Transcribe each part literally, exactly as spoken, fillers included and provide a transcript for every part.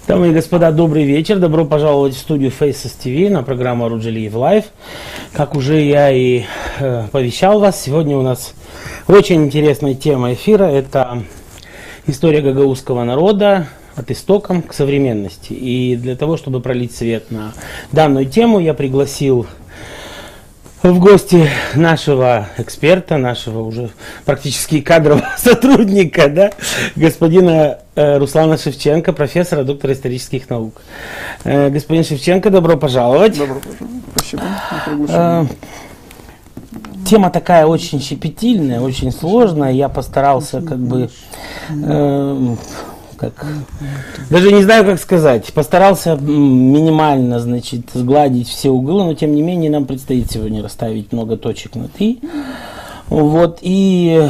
Дамы и господа, добрый вечер. Добро пожаловать в студию Faces ти ви на программу Оруджелиев Лайв. Как уже я и э, повещал вас, сегодня у нас очень интересная тема эфира. Это история гагаузского народа от истокам к современности. И для того, чтобы пролить свет на данную тему, я пригласил в гости нашего эксперта, нашего уже практически кадрового сотрудника, да, господина э, Руслана Шевченко, профессора, доктора исторических наук. Э, господин Шевченко, добро пожаловать. Добро пожаловать. Спасибо. Э, тема такая очень щепетильная, очень сложная. Я постарался как бы... Э, Как, даже не знаю, как сказать. Постарался минимально, значит, сгладить все углы, но тем не менее нам предстоит сегодня расставить много точек над «и». Вот, и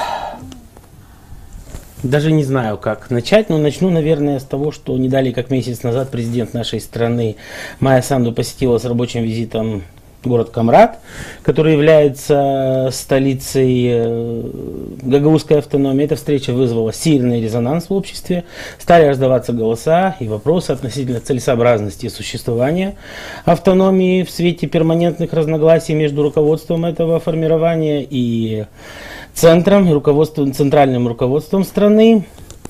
даже не знаю, как начать, но начну, наверное, с того, что не далее, как месяц назад президент нашей страны Майя Санду посетила с рабочим визитом город Камрад, который является столицей гагаузской автономии. Эта встреча вызвала сильный резонанс в обществе. Стали раздаваться голоса и вопросы относительно целесообразности существования автономии в свете перманентных разногласий между руководством этого формирования и центром, и руководством, центральным руководством страны.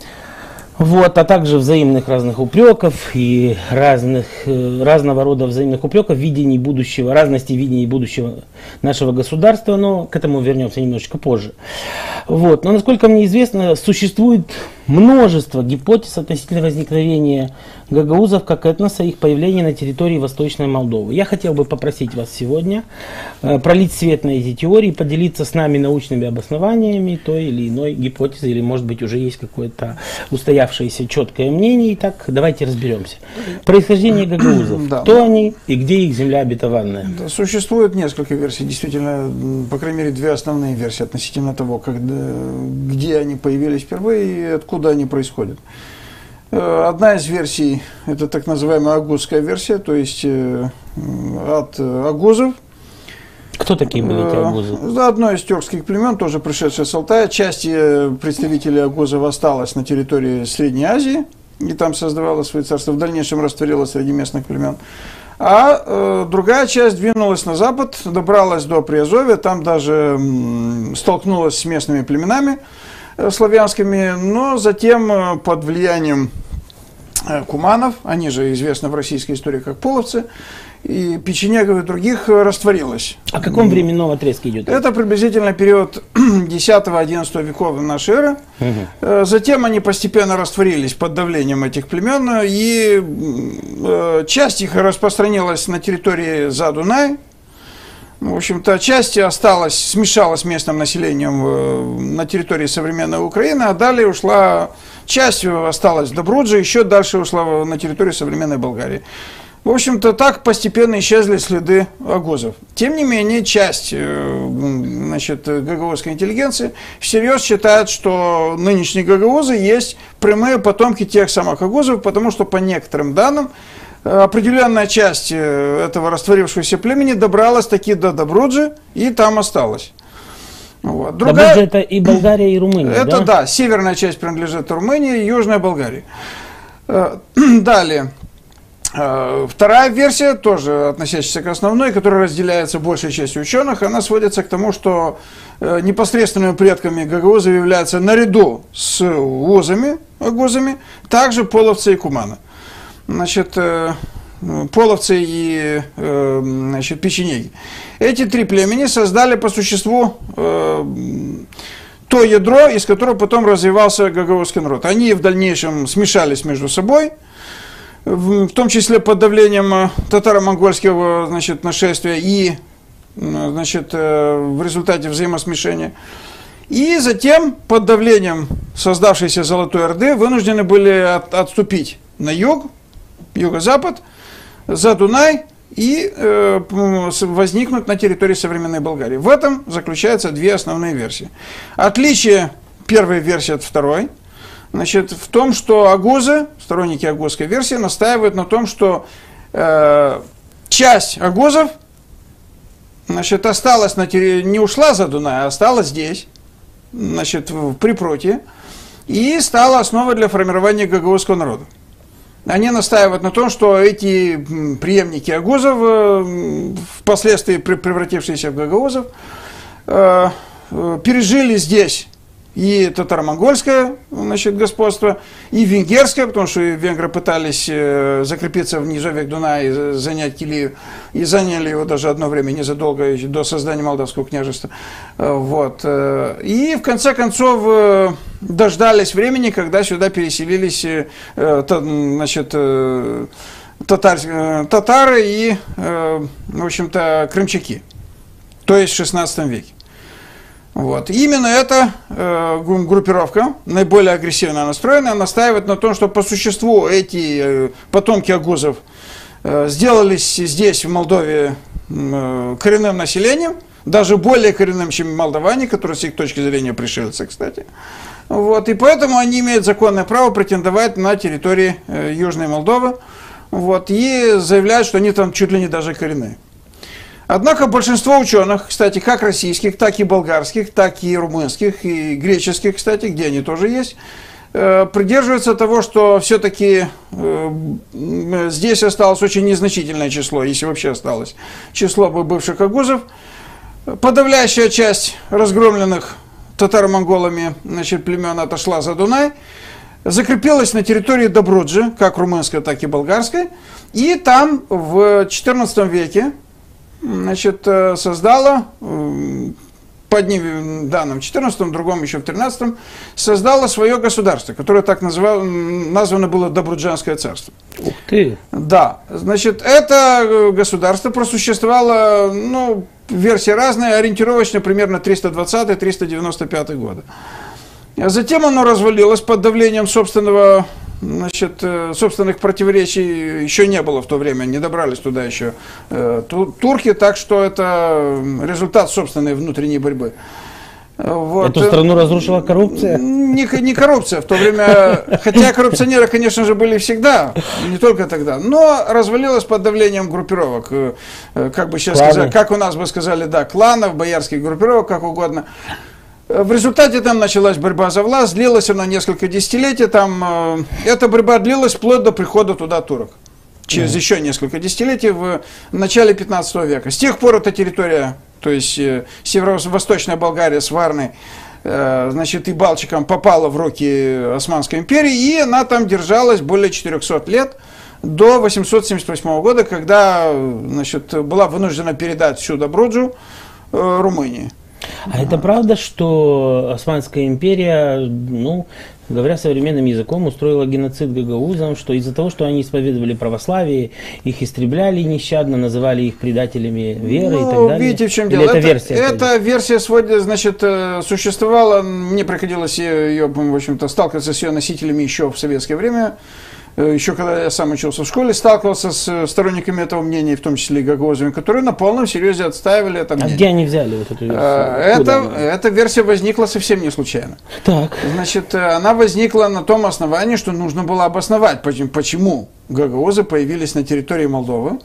Вот, а также взаимных разных упреков и разных, разного рода взаимных упреков, видений будущего, разности видений будущего нашего государства, но к этому вернемся немножечко позже. Вот, но насколько мне известно, существует множество гипотез относительно возникновения гагаузов как этноса, их появления на территории Восточной Молдовы. Я хотел бы попросить вас сегодня э, пролить свет на эти теории, поделиться с нами научными обоснованиями той или иной гипотезы, или может быть уже есть какое-то устоявшееся четкое мнение. Итак, давайте разберемся. Происхождение гагаузов. Да. Кто они и где их земля обетованная? Да, существует несколько версий, действительно, по крайней мере, две основные версии относительно того, когда, где они появились впервые и откуда они происходят. Одна из версий – это так называемая агузская версия, то есть э, от агузов. Кто такие были эти агузы? Одно из тюркских племен, тоже пришедшее с Алтая. Часть представителей агузов осталась на территории Средней Азии, и там создавала свои царства, в дальнейшем растворилась среди местных племен. А э, другая часть двинулась на запад, добралась до Приазовья, там даже м, столкнулась с местными племенами э, славянскими, но затем э, под влиянием э, куманов, они же известны в российской истории как половцы, и печенегов и других э, растворилась. О каком временном отрезке идет? Это приблизительно период десятого-одиннадцатого веков нашей эры. Угу. Затем они постепенно растворились под давлением этих племен, и э, часть их распространилась на территории За-Дунай. В общем-то, часть осталась, смешалась с местным населением э, на территории современной Украины, а далее ушла, часть осталась в Добруджи, еще дальше ушла на территорию современной Болгарии. В общем-то, так постепенно исчезли следы агузов. Тем не менее, часть значит, гагаузской интеллигенции всерьез считает, что нынешние гагаузы есть прямые потомки тех самых агузов, потому что, по некоторым данным, определенная часть этого растворившегося племени добралась таки до Добруджи и там осталась. Вот. Другая... Добруджа — это и Болгария, и Румыния, Это, да? да, северная часть принадлежит Румынии, южная Болгария. Далее. Вторая версия, тоже относящаяся к основной, которая разделяется большей частью ученых, она сводится к тому, что непосредственными предками гагаузов являются наряду с узами, агузами, также половцы и куманы. Значит, половцы и значит, печенеги. Эти три племени создали по существу то ядро, из которого потом развивался гагаузский народ. Они в дальнейшем смешались между собой, в том числе под давлением татаро-монгольского, значит, нашествия и, значит, в результате взаимосмешения. И затем под давлением создавшейся Золотой Орды вынуждены были от, отступить на юг, юго-запад, за Дунай и э, возникнуть на территории современной Болгарии. В этом заключаются две основные версии. Отличие первой версии от второй, значит, в том, что агузы, сторонники агузской версии, настаивают на том, что э, часть агузов, значит, осталась на территории, не ушла за Дунай, а осталась здесь, значит, в Припротье, и стала основой для формирования гагаузского народа. они настаивают на том, что эти преемники агузов, впоследствии превратившиеся в гагаузов, пережили здесь и татаро-монгольское, значит, господство, и венгерское, потому что венгры пытались закрепиться в низовьях Дуная и занять Килию, и заняли его даже одно время, незадолго до создания Молдавского княжества. Вот. И в конце концов дождались времени, когда сюда переселились, значит, татар, татары и, в общем-то, крымчаки, то есть в шестнадцатом веке. Вот. Именно эта э, группировка, наиболее агрессивно настроенная, настаивает на том, что по существу эти э, потомки агузов э, сделались здесь, в Молдове, э, коренным населением, даже более коренным, чем молдаване, которые с их точки зрения пришельцы, кстати. Вот. И поэтому они имеют законное право претендовать на территории э, Южной Молдовы, вот, и заявляют, что они там чуть ли не даже коренные. Однако большинство ученых, кстати, как российских, так и болгарских, так и румынских, и греческих, кстати, где они тоже есть, придерживаются того, что все-таки здесь осталось очень незначительное число, если вообще осталось, число бывших агузов. Подавляющая часть разгромленных татаро-монголами, значит, племен отошла за Дунай, закрепилась на территории Добруджи, как румынской, так и болгарской, и там в четырнадцатом веке, значит, создала, по одним данным в четырнадцатом, другом еще в тринадцатом, создала свое государство, которое так называло, названо было Добруджанское царство. Ух ты! Да, значит, это государство просуществовало, ну, версии разные, ориентировочно примерно триста двадцатый — триста девяносто пятый годы. Затем оно развалилось под давлением собственного, значит, собственных противоречий, еще не было в то время, не добрались туда еще э, турки, так что это результат собственной внутренней борьбы. Вот. Эту страну разрушила коррупция? Не, не коррупция в то время, хотя коррупционеры, конечно же, были всегда, не только тогда, но развалилась под давлением группировок, как бы сейчас сказать, как у нас бы сказали, да, кланов, боярских группировок, как угодно. В результате там началась борьба за власть, длилась она несколько десятилетий, там, э, эта борьба длилась вплоть до прихода туда турок. Через mm-hmm. еще несколько десятилетий, в начале пятнадцатого века. С тех пор эта территория, то есть э, северо-восточная Болгария с Варной, э, значит, и Балчиком попала в руки Османской империи, и она там держалась более четырехсот лет, до восемьсот семьдесят восьмого года, когда, значит, была вынуждена передать всю Добруджу э, Румынии. А это правда, что Османская империя, ну, говоря современным языком, устроила геноцид гагаузам, что из-за того, что они исповедовали православие, их истребляли нещадно, называли их предателями веры, ну, и так далее? Видите, в чем Или дело? Это, это версия, эта версия сводит, значит, существовала, мне приходилось ее, в общем-то, сталкиваться с ее носителями еще в советское время. Еще когда я сам учился в школе, сталкивался с сторонниками этого мнения, в том числе и гагаузами, которые на полном серьезе отстаивали это мнение. А где они взяли вот эту версию? Это, эта версия возникла совсем не случайно. Так. Значит, она возникла на том основании, что нужно было обосновать, почему гагаузы появились на территории Молдовы,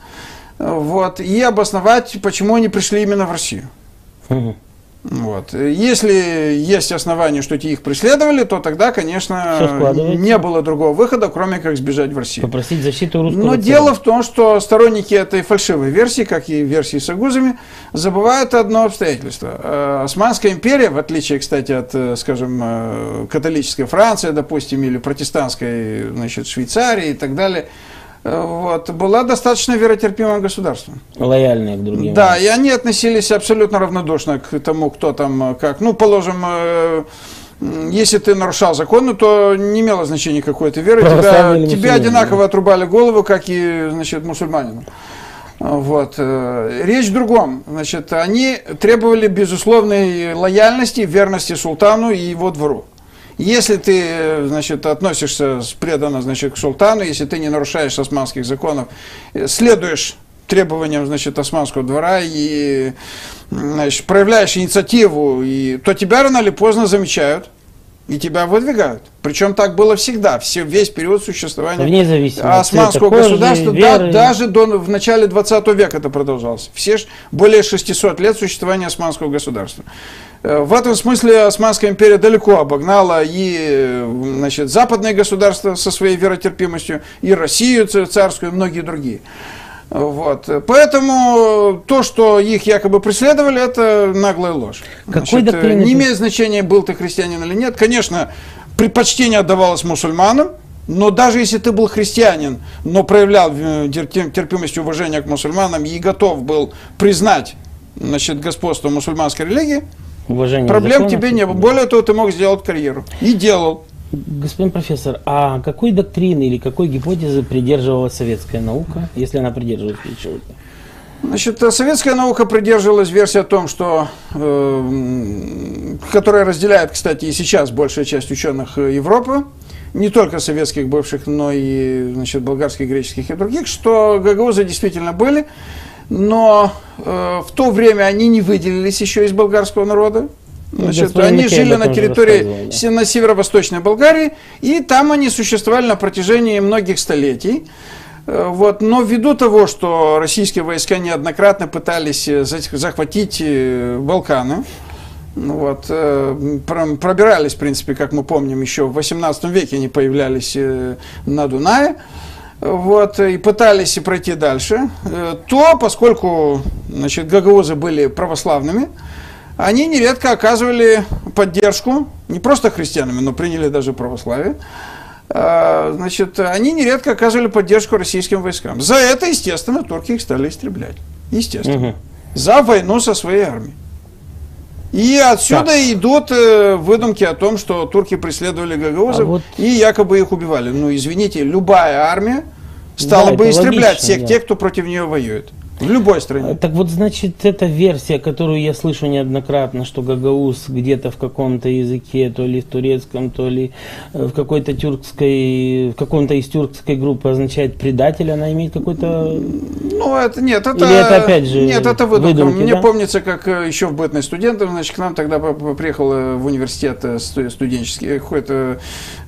вот, и обосновать, почему они пришли именно в Россию. Угу. Вот. Если есть основания, что их преследовали, то тогда, конечно, не было другого выхода, кроме как сбежать в Россию. Попросить защиту русского Но царя. Дело в том, что сторонники этой фальшивой версии, как и версии с агузами, забывают одно обстоятельство. Османская империя, в отличие, кстати, от, скажем, католической Франции, допустим, или протестантской, значит, Швейцарии и так далее, вот, была достаточно веротерпимым государством. Лояльные к другим. Да, и они относились абсолютно равнодушно к тому, кто там как. Ну, положим, э, если ты нарушал законы, то не имело значения какой ты веры. Тебя, тебе одинаково отрубали голову, как и, значит, мусульманину. Вот. Речь в другом. Значит, они требовали безусловной лояльности, верности султану и его двору. Если ты, значит, относишься преданно, значит, к султану, если ты не нарушаешь османских законов, следуешь требованиям, значит, османского двора и, значит, проявляешь инициативу, и, то тебя рано или поздно замечают. и тебя выдвигают. Причем так было всегда, все, весь период существования вне зависимости османского кожи, государства, веры. да, даже до, в начале двадцатого века это продолжалось. Все более шестисот лет существования османского государства. В этом смысле Османская империя далеко обогнала и, значит, западные государства со своей веротерпимостью, и Россию царскую, и многие другие. Вот. Поэтому то, что их якобы преследовали, это наглая ложь. Какой Значит, доктрины... Не имеет значения, был ты христианин или нет. Конечно, предпочтение отдавалось мусульманам, но даже если ты был христианин, но проявлял терпимость и уважение к мусульманам и готов был признать, значит, господство мусульманской религии, уважение проблем тебе не было. Более того, ты мог сделать карьеру. И делал. Господин профессор, а какой доктрины или какой гипотезы придерживалась советская наука, если она придерживалась чего-то? Значит, советская наука придерживалась версии о том, что, э, которая разделяет, кстати, и сейчас большая часть ученых Европы, не только советских бывших, но и, значит, болгарских, греческих и других, что гагаузы действительно были, но э, в то время они не выделились еще из болгарского народа. Значит, они жили на территории, на северо-восточной Болгарии, и там они существовали на протяжении многих столетий. Вот. Но ввиду того, что российские войска неоднократно пытались захватить Балканы, вот, пробирались, в принципе, как мы помним, еще в восемнадцатом веке они появлялись на Дунае, вот, и пытались пройти дальше, то, поскольку, значит, гагаузы были православными, они нередко оказывали поддержку, не просто христианами, но приняли даже православие, значит, они нередко оказывали поддержку российским войскам. За это, естественно, турки их стали истреблять. Естественно. Угу. За войну со своей армией. И отсюда так. идут выдумки о том, что турки преследовали гагаузов а вот... и якобы их убивали. Ну, извините, любая армия стала да, бы истреблять логично, всех да. тех, кто против нее воюет. В любой стране. Так вот, значит, эта версия, которую я слышу неоднократно, что гагауз где-то в каком-то языке, то ли в турецком, то ли в какой-то тюркской, в каком-то из тюркской группы означает предатель, она имеет какой-то... Ну, это нет, это... Или это опять же Нет, это выдумка. выдумки, Мне да? помнится, как еще в бытность студентом, значит, к нам тогда приехал в университет студенческий какой-то,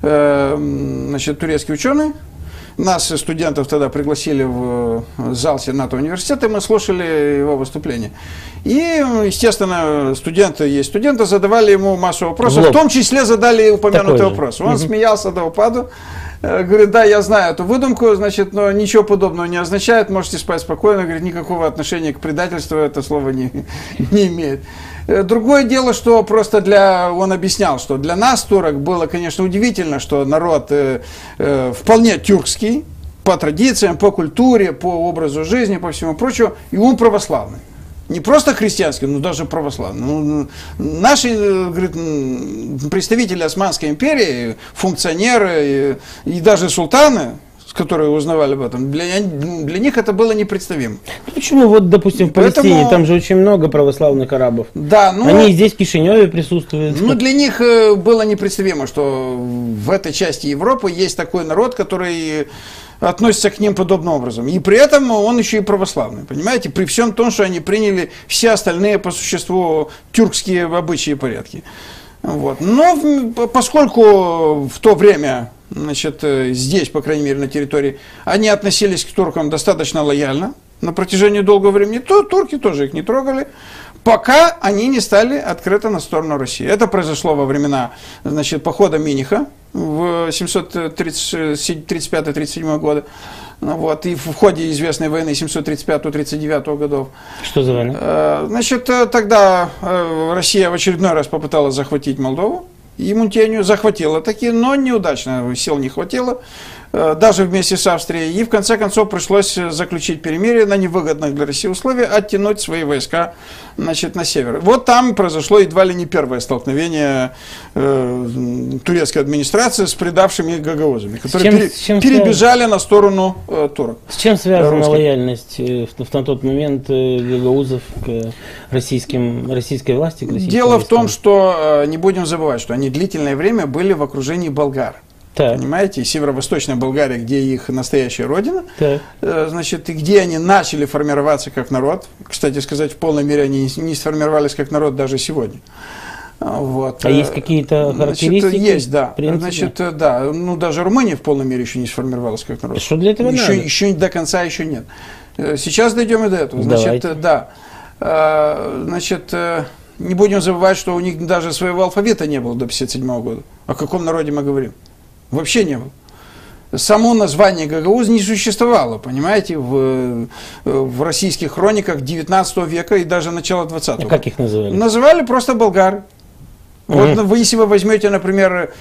значит, турецкий ученый. Нас, студентов, тогда пригласили в зал Сената университета, и мы слушали его выступление. И, естественно, студенты есть студенты, задавали ему массу вопросов, в том числе задали упомянутый вопрос. Он угу. смеялся до упаду, говорит, да, я знаю эту выдумку, значит, но ничего подобного не означает, можете спать спокойно, говорит, никакого отношения к предательству это слово не, не имеет. Другое дело, что просто для, он объяснял, что для нас, турок, было, конечно, удивительно, что народ э, э, вполне тюркский, по традициям, по культуре, по образу жизни, по всему прочему, и он православный. Не просто христианский, но даже православный. Ну, наши, говорит, представители Османской империи, функционеры и, и даже султаны, которые узнавали об этом, для, для них это было непредставимо. Почему? Вот, допустим, в Палестине, Поэтому... там же очень много православных арабов. Да, ну, они и здесь, в Кишиневе, присутствуют. Ну, для них было непредставимо, что в этой части Европы есть такой народ, который относится к ним подобным образом. И при этом он еще и православный, понимаете? При всем том, что они приняли все остальные по существу тюркские обычаи и порядки. Вот. Но поскольку в то время... Значит, здесь, по крайней мере, на территории, они относились к туркам достаточно лояльно на протяжении долгого времени, то турки тоже их не трогали, пока они не стали открыто на сторону России. Это произошло во времена, значит, похода Миниха в семьсот тридцать пятый — тридцать седьмой года. Вот, и в ходе известной войны семьсот тридцать пятого — тридцать девятого годов. Что за война? Значит, тогда Россия в очередной раз попыталась захватить Молдову. И Мунтению захватила такие, но неудачно, сил не хватило, даже вместе с Австрией. И в конце концов пришлось заключить перемирие на невыгодных для России условиях, оттянуть свои войска, значит, на север. Вот там произошло едва ли не первое столкновение э, турецкой администрации с предавшими гагаузами, которые чем, пере, чем перебежали связан... на сторону э, турок. С чем связана русских. лояльность э, в, в, на тот момент э, гагаузов к российским, российской власти? К Дело в том, что э, не будем забывать, что они длительное время были в окружении болгар. Так. Понимаете, северо-восточная Болгария, где их настоящая родина, так. значит, и где они начали формироваться как народ. Кстати сказать, в полной мере они не сформировались как народ даже сегодня. Вот. А есть какие-то характеристики? Значит, есть, да. Принципы? Значит, да. Ну, даже Румыния в полной мере еще не сформировалась как народ. Что для этого еще, надо? Еще до конца еще нет. Сейчас дойдем и до этого. Давайте. Значит, да. Значит, не будем забывать, что у них даже своего алфавита не было до пятьдесят седьмого года. О каком народе мы говорим? Вообще не было. Само название Гагауза не существовало, понимаете, в, в российских хрониках девятнадцатого века и даже начала двадцатого. А как их называли? Называли просто болгары. Вот Угу. вы, если вы возьмете, например,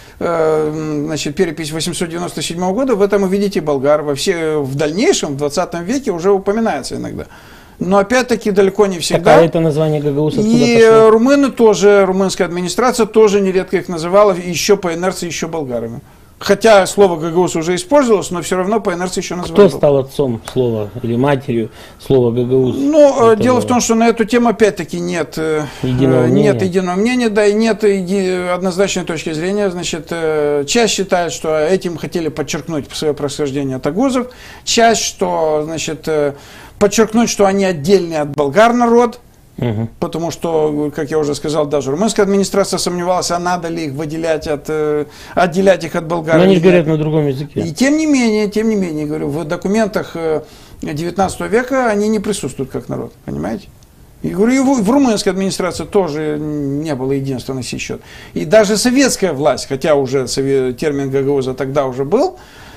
э, значит, перепись восемьсот девяносто седьмого года, в этом увидите болгар. Во все, в дальнейшем, в двадцатом веке уже упоминается иногда. Но опять-таки далеко не всегда. Так, а это название Гагауза откуда И пошло? румыны тоже, румынская администрация тоже нередко их называла еще по инерции еще болгарами. Хотя слово Гагауз уже использовалось, но все равно по инерции еще называли. Кто стал отцом слова или матерью слова Гагауз? Ну, Это дело в том, что на эту тему опять-таки нет единого мнения. нет единого мнения, да, и нет однозначной точки зрения. Значит, часть считает, что этим хотели подчеркнуть свое происхождение от агузов, часть, что, значит, подчеркнуть, что они отдельный от болгар народ. Угу. Потому что, как я уже сказал, даже румынская администрация сомневалась, а надо ли их выделять от, отделять их от болгар. Но они же говорят на другом языке. И тем не менее, тем не менее, говорю, в документах девятнадцатого века они не присутствуют как народ, понимаете? И говорю, и в, в румынской администрации тоже не было единства на сей счет. И даже советская власть, хотя уже термин Гагауза тогда уже был,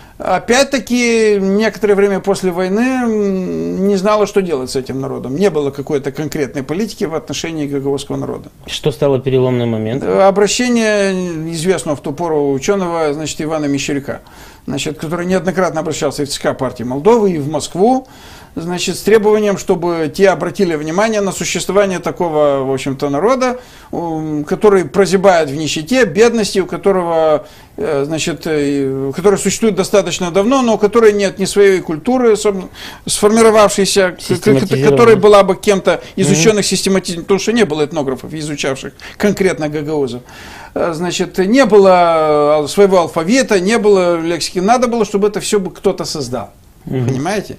опять-таки, некоторое время после войны не знала, что делать с этим народом. Не было какой-то конкретной политики в отношении гагаузского народа. Что стало переломным моментом? Обращение известного в ту пору ученого, значит, Ивана Мещеряка, значит, который неоднократно обращался и в ЦК партии Молдовы, и в Москву, значит, с требованием, чтобы те обратили внимание на существование такого, в общем-то, народа, который прозябает в нищете, бедности, у которого, значит, который существует достаточно давно, но у которой нет ни своей культуры, сформировавшейся, которая была бы кем-то из ученых систематизирована, потому что не было этнографов, изучавших конкретно гагаузов. Значит, не было своего алфавита, не было лексики, надо было, чтобы это все кто-то создал. Mm-hmm. Понимаете?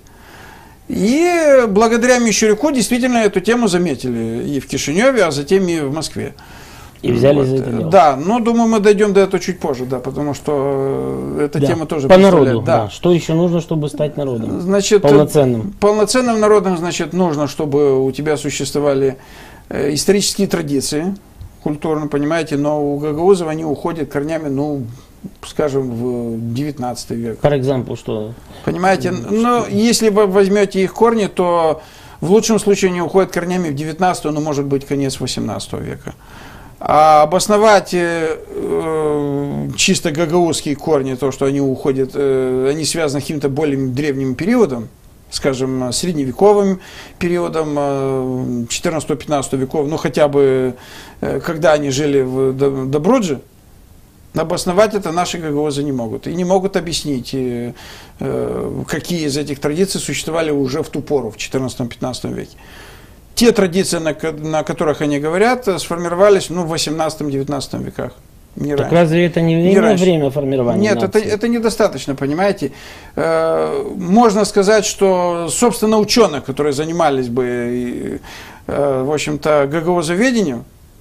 И благодаря Мещеряку действительно эту тему заметили и в Кишиневе, а затем и в Москве. И взяли вот. за это дело. Да, но думаю, мы дойдем до этого чуть позже, да, потому что эта да. тема тоже по народу. Да. Да. Что еще нужно, чтобы стать народом? Значит, полноценным. Полноценным народом, значит, нужно, чтобы у тебя существовали исторические традиции, культурно, понимаете, но у гагаузов они уходят корнями, ну, скажем, в девятнадцатый век. Par example, что? Понимаете, но если вы возьмете их корни, то в лучшем случае они уходят корнями в девятнадцатый, но может быть конец восемнадцатого века. А обосновать э, э, чисто гагаузские корни, то, что они уходят, э, они связаны с каким-то более древним периодом, скажем, средневековым периодом четырнадцатого-пятнадцатого веков, ну хотя бы э, когда они жили в Добрудже, обосновать это наши гагаузы не могут. И не могут объяснить, э, какие из этих традиций существовали уже в ту пору, в четырнадцатом-пятнадцатом веке. Те традиции, на, на которых они говорят, сформировались ну, в восемнадцатом-девятнадцатом веках. Не так раньше. Разве это не, не время формирования Нет, нации? это, это недостаточно, понимаете. Э, можно сказать, что, собственно, ученых, которые занимались бы, э, в общем-то, гагаузоведением,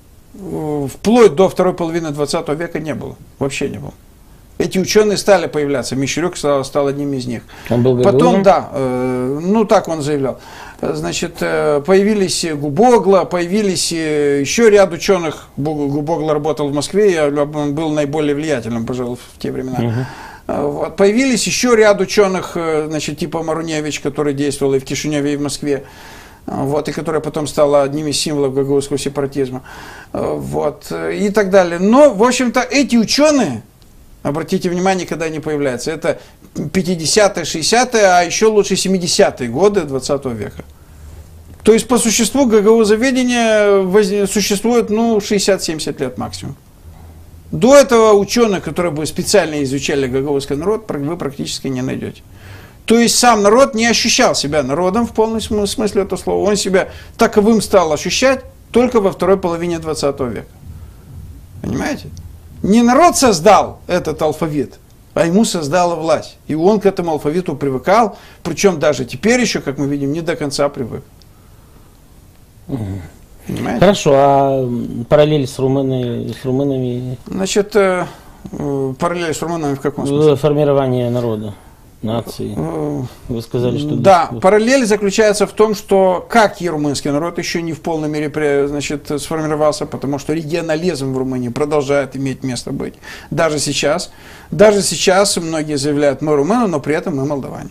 вплоть до второй половины двадцатого века не было. Вообще не было. Эти ученые стали появляться. Мещеряк стал, стал одним из них. Он был Потом, да, э, ну так он заявлял. Значит, э, появились Губогла, появились еще ряд ученых. Губогла работал в Москве, он был наиболее влиятельным, пожалуй, в те времена. Uh-huh. Вот. Появились еще ряд ученых, значит, типа Маруневич, который действовал и в Кишиневе, и в Москве. Вот, и которая потом стала одним из символов гагаузского сепаратизма, вот, и так далее. Но, в общем-то, эти ученые, обратите внимание, когда они появляются, это пятидесятые, шестидесятые, а еще лучше семидесятые годы двадцатого века. То есть, по существу, гагаузоведение существует, ну, шестьдесят-семьдесят лет максимум. До этого ученых, которые бы специально изучали гагаузский народ, вы практически не найдете. То есть сам народ не ощущал себя народом в полном смысле этого слова. Он себя таковым стал ощущать только во второй половине двадцатого века. Понимаете? Не народ создал этот алфавит, а ему создала власть. И он к этому алфавиту привыкал, причем даже теперь еще, как мы видим, не до конца привык. Понимаете? Хорошо, а параллель с, румыны, с румынами? Значит, э, э, параллель с румынами в каком смысле? Формирование народа, нации. Вы сказали, что... Да, параллель заключается в том, что как и румынский народ еще не в полной мере, значит, сформировался, потому что регионализм в Румынии продолжает иметь место быть. Даже сейчас. Даже сейчас многие заявляют, мы румыны, но при этом мы молдаване.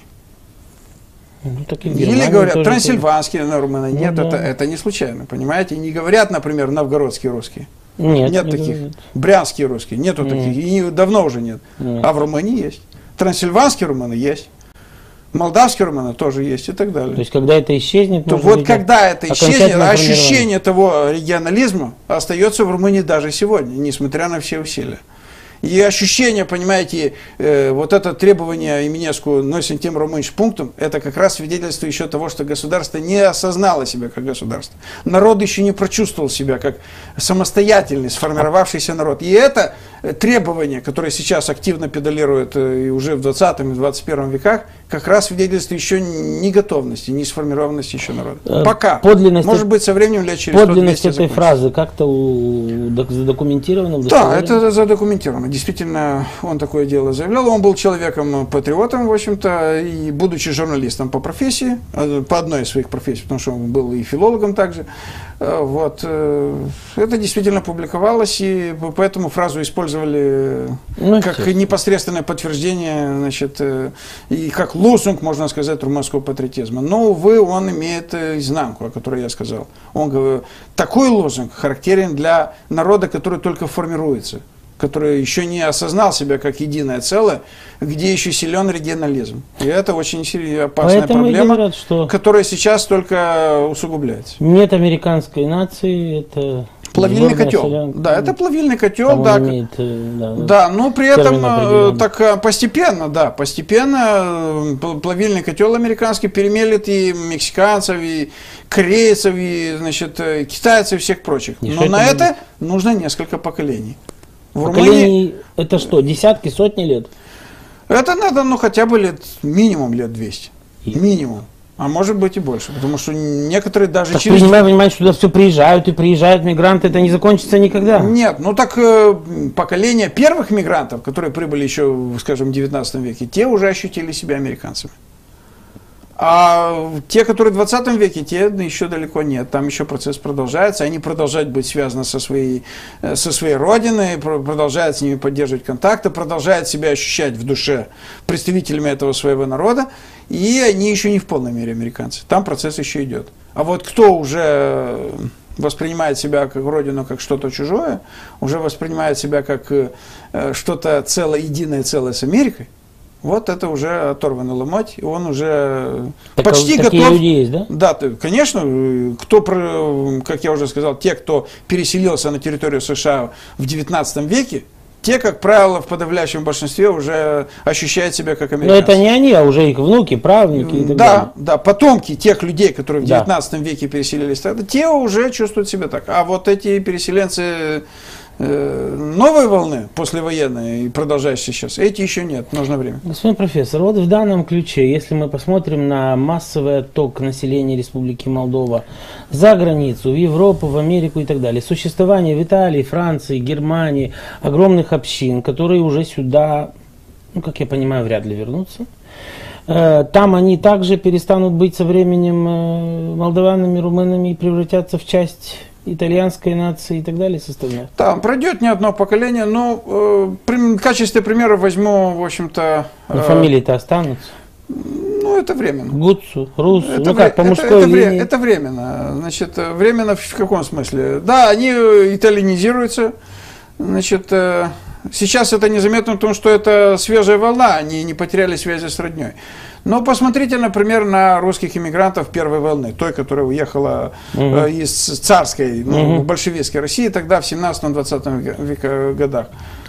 Ну, или говорят трансильванские на румыны. Ну, нет, да. это, это не случайно, понимаете? Не говорят, например, новгородские русские. Нет, нет не таких. говорят. Брянские русские, нету нет. таких. И давно уже нет. нет. А в Румынии есть. Трансильванские румыны есть. Молдавские румыны тоже есть и так далее. То есть, когда это исчезнет... То вот когда это исчезнет, ощущение того регионализма остается в Румынии даже сегодня, несмотря на все усилия. И ощущение, понимаете, э, вот это требование Именеску носим тем румынш пунктом, это как раз свидетельство еще того, что государство не осознало себя как государство. Народ еще не прочувствовал себя как самостоятельный, сформировавшийся народ. И это требование, которое сейчас активно педалирует и уже в двадцатом и двадцать первом веках, как раз свидетельство еще не готовности, не сформированности еще народа. Пока. Подлинность Может быть, со временем лет через подлинность этой фразы как-то задокументирована? Да, это задокументировано. Действительно, он такое дело заявлял. Он был человеком-патриотом, в общем-то, и будучи журналистом по профессии, по одной из своих профессий, потому что он был и филологом также, вот, это действительно публиковалось, и поэтому фразу использовали ну, как честно. непосредственное подтверждение, значит, и как лозунг, можно сказать, румынского патриотизма. Но, увы, он имеет изнанку, о которой я сказал. Он говорит, такой лозунг характерен для народа, который только формируется, который еще не осознал себя как единое целое, где еще силен регионализм. И это очень опасная Поэтому проблема, говорят, что которая сейчас только усугубляется. Нет американской нации, это... Плавильный котел. Солянка. Да, это плавильный котел, да. Имеет, да, да, но при этом так постепенно, да, постепенно плавильный котел американский перемелет и мексиканцев, и корейцев, и, значит, китайцев, и всех прочих. И но на это будет? нужно несколько поколений. В Румынии это что, десятки, сотни лет? Это надо, ну, хотя бы лет, минимум лет двести. И? Минимум. А может быть и больше, потому что некоторые даже так через... Понимаю, понимаете, что туда все приезжают и приезжают мигранты, это не закончится никогда. Нет, ну так э, поколение первых мигрантов, которые прибыли еще, скажем, в девятнадцатом веке, те уже ощутили себя американцами. А те, которые в двадцатом веке, те еще далеко нет. Там еще процесс продолжается. Они продолжают быть связаны со своей, со своей родиной, продолжают с ними поддерживать контакты, продолжают себя ощущать в душе представителями этого своего народа. И они еще не в полной мере американцы. Там процесс еще идет. А вот кто уже воспринимает себя как родину, как что-то чужое, уже воспринимает себя как что-то целое, единое целое с Америкой, вот это уже оторванный ломоть, и он уже так, почти готов. Люди есть, да? Да, конечно, кто, как я уже сказал, те, кто переселился на территорию США в девятнадцатом веке, те, как правило, в подавляющем большинстве уже ощущают себя как американцы. Но это не они, а уже их внуки, правнуки и так да, далее. Да, потомки тех людей, которые в девятнадцатом веке переселились тогда, те уже чувствуют себя так. А вот эти переселенцы новой волны, послевоенной и продолжающей сейчас, эти еще нет, нужно время. Господин профессор, вот в данном ключе, если мы посмотрим на массовый отток населения Республики Молдова за границу, в Европу, в Америку и так далее, существование в Италии, Франции, Германии огромных общин, которые уже сюда, ну, как я понимаю, вряд ли вернутся, там они также перестанут быть со временем молдаванами, румынами и превратятся в часть итальянской нации и так далее составляют. Да, пройдет не одно поколение, но э, в качестве примера возьму, в общем-то... Э, фамилии-то останутся? Ну, это временно. Гуцу, Русу, это, ну как, по это, мужской это, линии? Это временно. Значит, временно в каком смысле? Да, они итальянизируются. Значит, э, сейчас это незаметно, потому что это свежая волна, они не потеряли связи с родней. Но посмотрите, например, на русских иммигрантов первой волны, той, которая уехала угу. э, из царской, ну, угу. большевистской России тогда в семнадцатом-двадцатом веке, годах.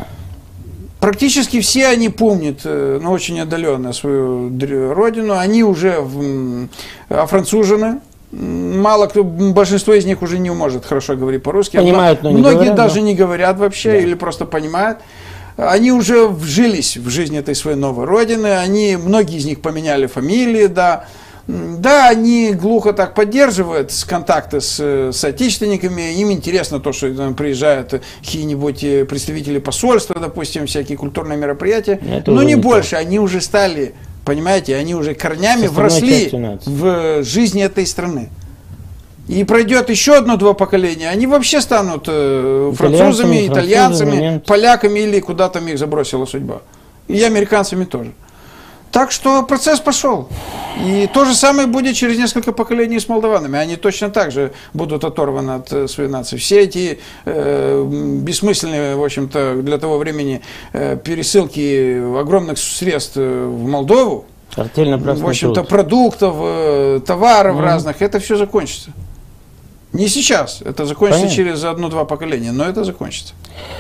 Практически все они помнят, э, ну, очень отдаленно свою родину, они уже в, офранцужены. Мало кто, большинство из них уже не может хорошо говорить по-русски. Понимают, но не Многие говорят, даже но... не говорят вообще, да. Или просто понимают. Они уже вжились в жизнь этой своей новой родины, они, многие из них поменяли фамилии, да, Да, они глухо так поддерживают контакты с соотечественниками, им интересно то, что там приезжают какие-нибудь представители посольства, допустим, всякие культурные мероприятия, это но не, не больше, то. Они уже стали, понимаете, они уже корнями вросли в жизни этой страны. И пройдет еще одно-два поколения, они вообще станут французами, итальянцами, поляками или куда там их забросила судьба. И американцами тоже. Так что процесс пошел. И то же самое будет через несколько поколений с молдаванами. Они точно так же будут оторваны от своей нации. Все эти э, бессмысленные, в общем-то, для того времени э, пересылки огромных средств в Молдову, в общем-то, продуктов, э, товаров mm. разных, это все закончится. Не сейчас, это закончится Понятно. Через одно-два поколения, но это закончится.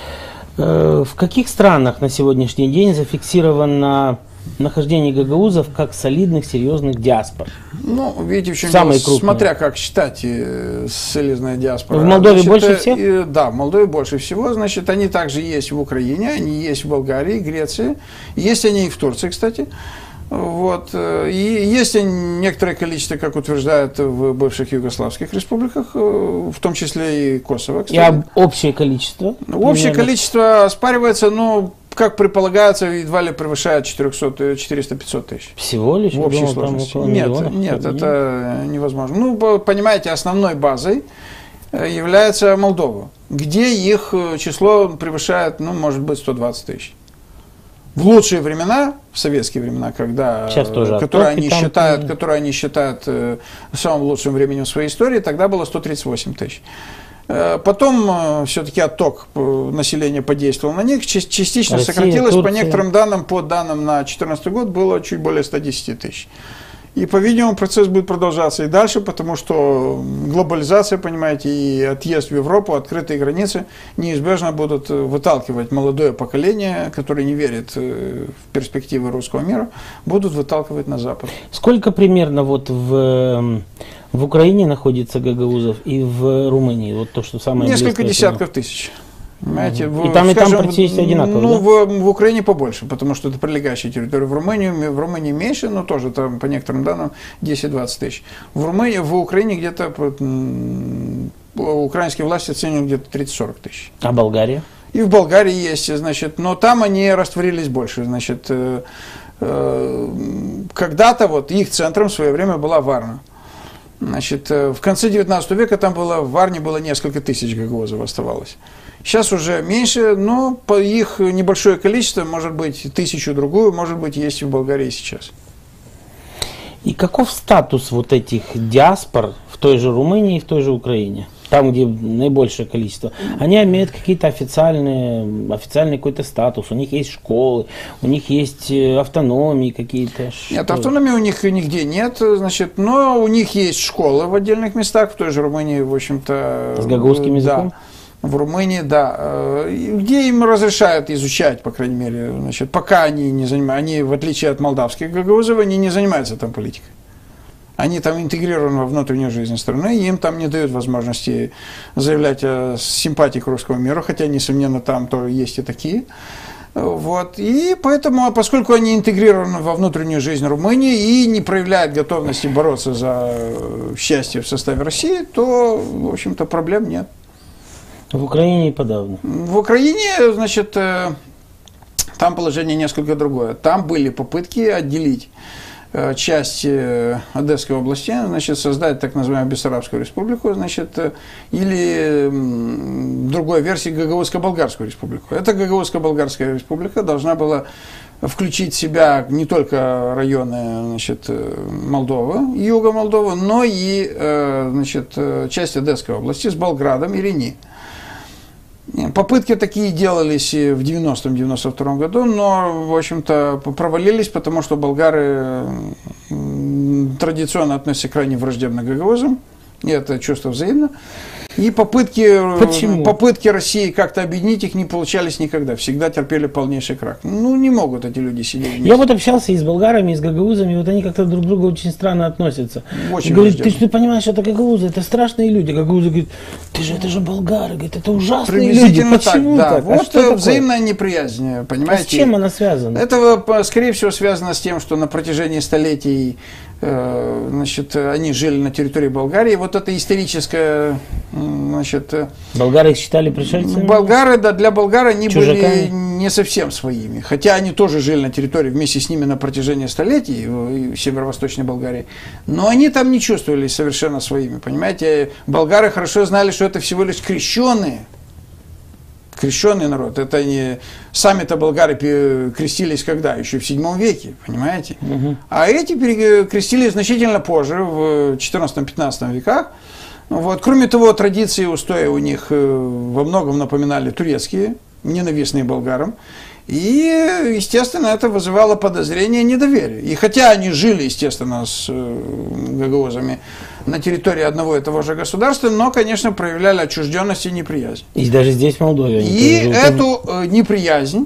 В каких странах на сегодняшний день зафиксировано нахождение гагаузов как солидных, серьезных диаспор? Ну, видите, в чем дело, смотря как считать солидная диаспора. В Молдове значит, больше всех? И, да, в Молдове больше всего. Значит, они также есть в Украине, они есть в Болгарии, Греции. Есть они и в Турции, кстати. Вот. И есть некоторое количество, как утверждают, в бывших югославских республиках, в том числе и Косово, кстати. И общее количество? Общее примерно. Количество оспаривается, но, как предполагается, едва ли превышает четыреста-пятьсот тысяч. Всего лишь? В общей сложности. Нет, нет, это невозможно. Ну, понимаете, основной базой является Молдова, где их число превышает, ну, может быть, сто двадцать тысяч. В лучшие времена, в советские времена, когда, которые, они считают, которые они считают э, самым лучшим временем своей истории, тогда было сто тридцать восемь тысяч. Э, потом э, все-таки отток населения подействовал на них, частично Россия, сократилось, Турция. По некоторым данным, по данным на две тысячи четырнадцатый год, было чуть более ста десяти тысяч. И, по-видимому, процесс будет продолжаться и дальше, потому что глобализация, понимаете, и отъезд в Европу, открытые границы неизбежно будут выталкивать молодое поколение, которое не верит в перспективы русского мира, будут выталкивать на Запад. Сколько примерно вот в, в Украине находится гагаузов и в Румынии? Вот то, что самое Несколько десятков тысяч. Понимаете, угу. в, и там, и скажем, там практически одинаково, ну, да? в, в Украине побольше, потому что это прилегающая территория. В Румынии, в Румынии меньше, но тоже там, по некоторым данным, десять-двадцать тысяч. В Румынии, в Украине где-то, украинские власти оценивают где-то тридцать-сорок тысяч. А Болгария? И в Болгарии есть, значит, но там они растворились больше, значит, э, э, когда-то вот их центром в свое время была Варна. Значит, в конце девятнадцатого века там было, в Варне было несколько тысяч гагаузов оставалось. Сейчас уже меньше, но по их небольшое количество, может быть, тысячу-другую, может быть, есть и в Болгарии сейчас. И каков статус вот этих диаспор в той же Румынии и в той же Украине? Там, где наибольшее количество. Они имеют какие-то официальные, официальный какой-то статус, у них есть школы, у них есть автономии какие-то. Нет, автономии у них нигде нет, значит, но у них есть школы в отдельных местах, в той же Румынии, в общем-то. С гагаузским языком? Да. В Румынии, да, где им разрешают изучать, по крайней мере, значит, пока они не занимаются, они, в отличие от молдавских гагаузов, они не занимаются там политикой. Они там интегрированы во внутреннюю жизнь страны, и им там не дают возможности заявлять о симпатии к русскому миру, хотя, несомненно, там то есть и такие. Вот. И поэтому, поскольку они интегрированы во внутреннюю жизнь Румынии и не проявляют готовности бороться за счастье в составе России, то, в общем-то, проблем нет. В Украине и подавно. В Украине, значит, там положение несколько другое. Там были попытки отделить часть Одесской области, значит, создать так называемую Бессарабскую республику, значит, или в другой версии Гагаузско-Болгарскую республику. Эта Гагаузско-Болгарская республика должна была включить в себя не только районы, значит, Молдовы, юга Молдовы, но и, значит, часть Одесской области с Болградом и Рени. Попытки такие делались в девяностом — девяносто втором году, но, в общем-то, провалились, потому что болгары традиционно относятся крайне враждебно к гагаузам, и это чувство взаимно. И попытки, Почему? попытки России как-то объединить их не получались никогда. Всегда терпели полнейший крах. Ну, не могут эти люди сидеть вместе. Я вот общался и с болгарами, и с гагаузами, вот они как-то друг к другу очень странно относятся. Очень Говорит, ты что понимаешь, это гагаузы, это страшные люди. Гагаузы говорят, ты же, это же болгары, говорит, это ужасные люди. Почему так? Да. так? Вот а взаимная неприязнь, понимаете? А с чем она связана? Это, скорее всего, связано с тем, что на протяжении столетий значит, они жили на территории Болгарии. Вот это историческое, значит... Болгары их считали пришельцами? Болгары, да, для болгар они Чужаками? были не совсем своими. Хотя они тоже жили на территории вместе с ними на протяжении столетий в северо-восточной Болгарии. Но они там не чувствовались совершенно своими, понимаете? Болгары хорошо знали, что это всего лишь крещенные. Крещенный народ. Это не сами-то болгары крестились когда? Еще в седьмом веке, понимаете? Угу. А эти крестились значительно позже, в четырнадцатом-пятнадцатом веках. Вот. Кроме того, традиции и устои у них во многом напоминали турецкие, ненавистные болгарам. И, естественно, это вызывало подозрение и недоверие. И хотя они жили, естественно, с гагаузами на территории одного и того же государства, но, конечно, проявляли отчужденность и неприязнь. И даже здесь, в Молдове. И эту неприязнь,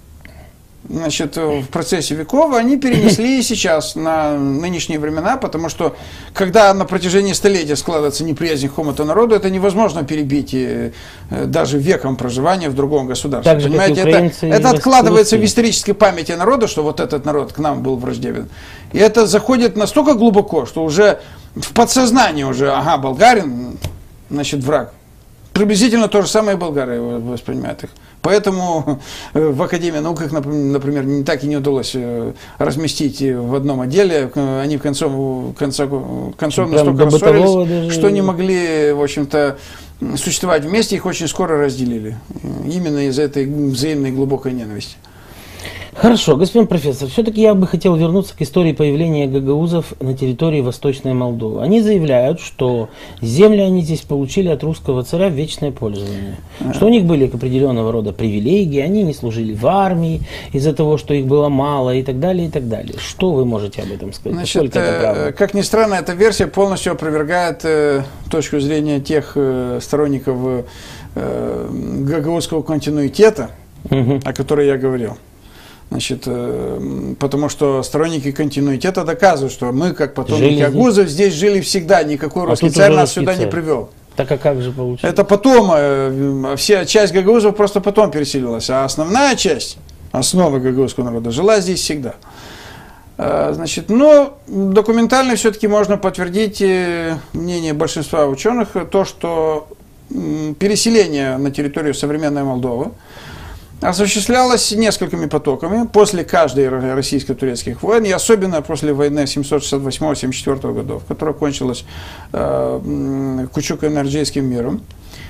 значит, в процессе веков они перенесли и сейчас на нынешние времена, потому что, когда на протяжении столетия складывается неприязнь к какому-то народу, это невозможно перебить даже веком проживания в другом государстве. Так же, понимаете, это, это откладывается в исторической памяти народа, что вот этот народ к нам был враждебен. И это заходит настолько глубоко, что уже в подсознании уже, ага, болгарин, значит, враг. Приблизительно то же самое и болгары воспринимают их. Поэтому в Академии наук их, например, не так и не удалось разместить в одном отделе. Они в концом, концом, концом настолько рассорились, что не могли, в общем-то, существовать вместе, их очень скоро разделили. Именно из-за этой взаимной глубокой ненависти. Хорошо, господин профессор, все-таки я бы хотел вернуться к истории появления гагаузов на территории Восточной Молдовы. Они заявляют, что земли они здесь получили от русского царя в вечное пользование. А. Что у них были определенного рода привилегии, они не служили в армии из-за того, что их было мало и так далее, и так далее. Что вы можете об этом сказать? Значит, это правда? Как ни странно, эта версия полностью опровергает э, точку зрения тех э, сторонников э, гагаузского континуитета, угу. о которой я говорил. Значит, потому что сторонники континуитета доказывают, что мы, как потомки агузов, здесь жили всегда, никакой русский а царь нас сюда царь. не привел. Так а как же получилось? Это потом, вся часть гагаузов просто потом переселилась, а основная часть, основа гагаузского народа, жила здесь всегда. Значит, но документально все-таки можно подтвердить мнение большинства ученых, то, что переселение на территорию современной Молдовы осуществлялось несколькими потоками после каждой российско-турецких войн, и особенно после войны семьсот шестьдесят восьмого — семьдесят четвёртого годов, которая кончилась э, Кучук-Энерджейским миром.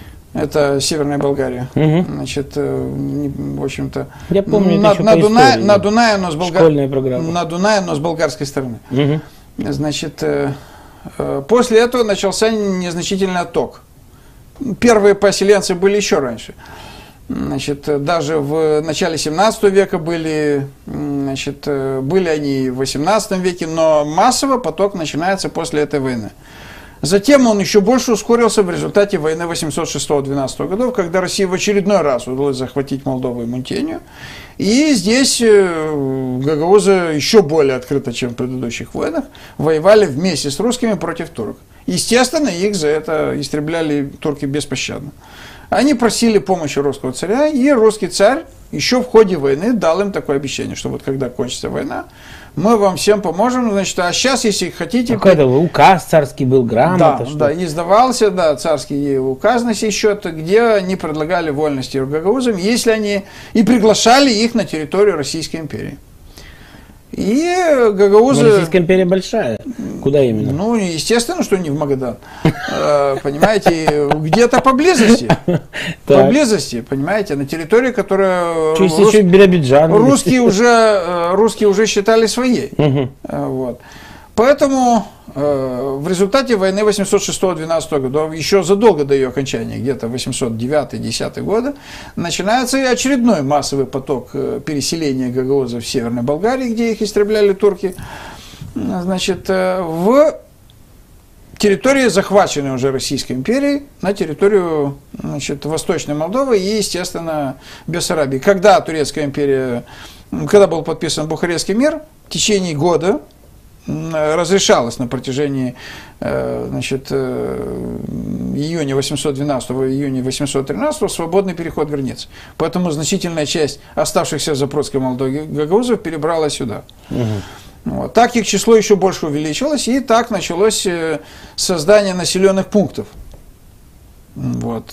Это Северная Болгария. Угу. Значит, э, в общем-то, Я помню, на, это на, Дунае, истории, на, Дунае, но с Болгар... на Дунае, но с болгарской стороны. Угу. Значит, э, э, после этого начался незначительный отток. Первые поселенцы были еще раньше. Значит, даже в начале семнадцатого века были, значит, были они в восемнадцатом веке, но массово поток начинается после этой войны. Затем он еще больше ускорился в результате войны восемьсот шестого — двенадцатого годов, когда России в очередной раз удалось захватить Молдову и Мунтению. И здесь гагаузы еще более открыто, чем в предыдущих войнах, воевали вместе с русскими против турок. Естественно, их за это истребляли турки беспощадно. Они просили помощи русского царя, и русский царь еще в ходе войны дал им такое обещание, что вот когда кончится война, мы вам всем поможем, значит, а сейчас, если хотите... Какой-то указ царский был, грамота. Да, что? да, издавался, да, царский указ на сей счет, где они предлагали вольности гагаузам, если они и приглашали их на территорию Российской империи. И гагаузы... Но Российская империя большая. Куда именно? Ну, естественно, что не в Магадан. Понимаете, где-то поблизости. Поблизости, понимаете, на территории, которая... Русские уже, русские уже считали своей. Вот. Поэтому в результате войны восемьсот шестого — двенадцатого годов, еще задолго до ее окончания, где-то восемьсот девятый — десятый годы, начинается и очередной массовый поток переселения гагаузов в Северной Болгарии, где их истребляли турки. Значит, в территории, захваченные уже Российской империей, на территорию, значит, Восточной Молдовы и, естественно, Бессарабии. Когда Турецкая империя, когда был подписан Бухарестский мир, в течение года разрешалось на протяжении, значит, июня восемьсот двенадцатого, июня восемьсот тринадцатого свободный переход границ. Поэтому значительная часть оставшихся в Запорожской Молдове гагаузов перебралась сюда. Угу. Вот. Так их число еще больше увеличилось, и так началось создание населенных пунктов. Вот.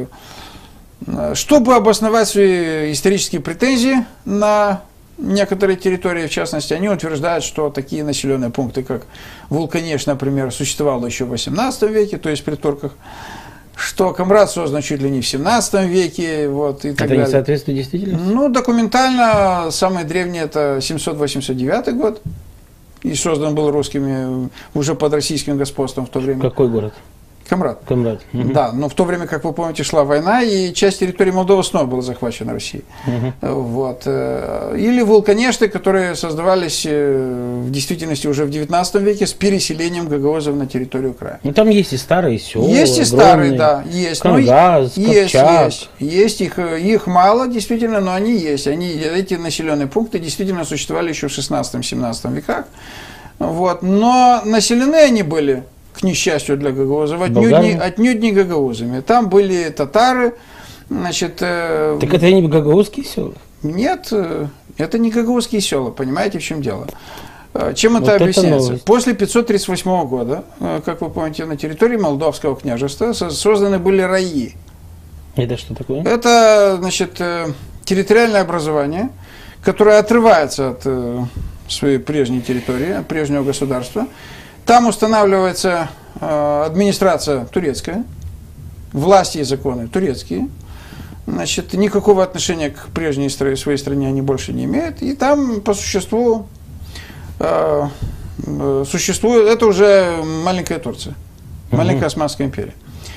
Чтобы обосновать свои исторические претензии на некоторые территории, в частности, они утверждают, что такие населенные пункты, как Вулканеш, например, существовало еще в восемнадцатом веке, то есть при турках, что Камрад создан чуть ли не в семнадцатом веке. Вот, и так это далее. Не соответствует действительности? Ну, документально самый древний это семьсот восемьдесят девятый год. И создан был русскими уже под российским господством в то время. Какой город? Камрад. Камрад. Угу. Да, но в то время, как вы помните, шла война, и часть территории Молдовы снова была захвачена Россией. Угу. Вот. Или Вулканешты, которые создавались в действительности уже в девятнадцатом веке с переселением гагаузов на территорию края. Ну, там есть и старые села. Есть и старые, да, есть. Кангаз, есть, есть, есть. Их, их мало, действительно, но они есть. Они, эти населенные пункты действительно существовали еще в шестнадцатом-семнадцатом веках. Вот. Но населены они были, к несчастью для гагаузов, отнюдь не, отнюдь не гагаузами. Там были татары, значит... Э, так это не гагаузские села? Нет, э, это не гагаузские села, понимаете, в чем дело? Э, чем это вот объясняется? Это После пятьсот тридцать восьмого года, э, как вы помните, на территории Молдавского княжества созданы были раи. Это что такое? Это, значит, э, территориальное образование, которое отрывается от э, своей прежней территории, от прежнего государства. Там устанавливается э, администрация турецкая, власти и законы турецкие. Значит, никакого отношения к прежней своей стране они больше не имеют. И там по существу э, э, существует, это уже маленькая Турция, маленькая Османская империя.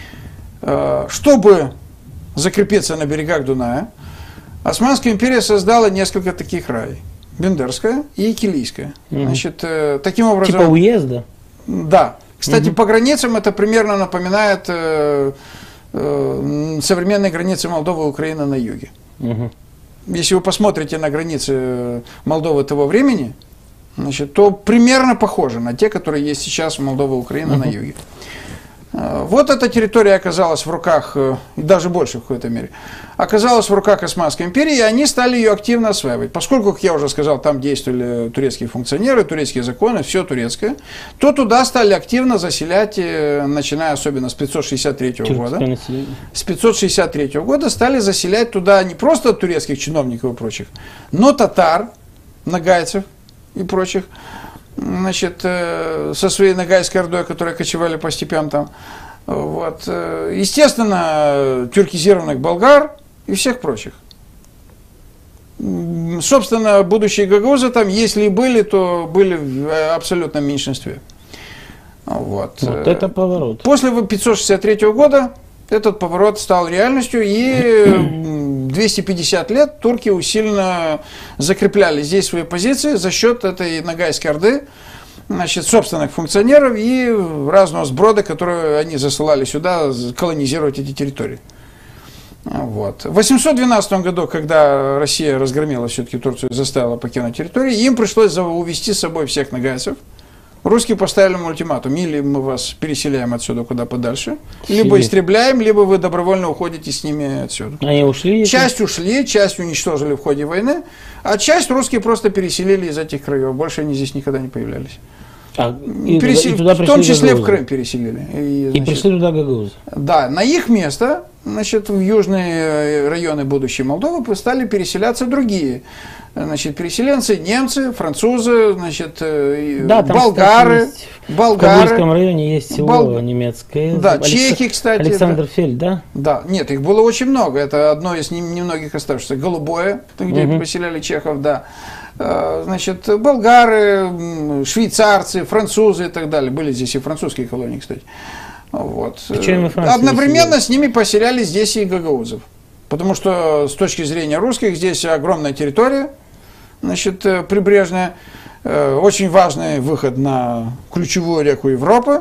Э, чтобы закрепиться на берегах Дуная, Османская империя создала несколько таких раев. Бендерская и Килийская. Значит, э, таким образом... Типа уезда? Да. Кстати, угу. по границам это примерно напоминает э, э, современные границы Молдовы и Украины на юге. Угу. Если вы посмотрите на границы Молдовы того времени, значит, то примерно похоже на те, которые есть сейчас в Молдове и Украине угу. на юге. Вот эта территория оказалась в руках, даже больше в какой-то мере, оказалась в руках Османской империи, и они стали ее активно осваивать. Поскольку, как я уже сказал, там действовали турецкие функционеры, турецкие законы, все турецкое, то туда стали активно заселять, начиная особенно с пятьсот шестьдесят третьего года. С пятьсот шестьдесят третьего года стали заселять туда не просто турецких чиновников и прочих, но татар, нагайцев и прочих. Значит, со своей нагайской ордой, которые кочевали по степям там. Вот. Естественно, тюркизированных болгар и всех прочих. Собственно, будущие гагаузы там, если и были, то были в абсолютном меньшинстве. Вот. Вот это поворот. После пятьсот шестьдесят третьего года этот поворот стал реальностью, и двести пятьдесят лет турки усиленно закрепляли здесь свои позиции за счет этой нагайской орды, значит, собственных функционеров и разного сброда, которые они засылали сюда колонизировать эти территории. Вот. В восемьсот двенадцатом году, когда Россия разгромила все-таки Турцию и заставила покинуть территорию, им пришлось увезти с собой всех нагайцев. Русские поставили ему ультиматум: или мы вас переселяем отсюда куда подальше, либо истребляем, либо вы добровольно уходите с ними отсюда. Они ушли? Часть ушли, часть уничтожили в ходе войны, а часть русские просто переселили из этих краев. Больше они здесь никогда не появлялись. А, и Пересел... туда, и туда в том числе гагаузы. В Крым переселили. И, значит, и пришли туда гагаузы. Да, на их место, значит, в южные районы будущей Молдовы стали переселяться другие. Значит, переселенцы, немцы, французы, значит, да, там, болгары, кстати, болгары. В Кабульском районе есть село Бол... немецкое. Да, Алекс... чехи, кстати. Александр да. Фельд, да? Да, нет, их было очень много. Это одно из немногих оставшихся. Голубое, где угу. поселяли чехов, да. Значит, болгары, швейцарцы, французы и так далее. Были здесь и французские колонии, кстати. Вот. Одновременно с ними поселяли здесь и гагаузов. Потому что с точки зрения русских здесь огромная территория, значит, прибрежная, очень важный выход на ключевую реку Европы,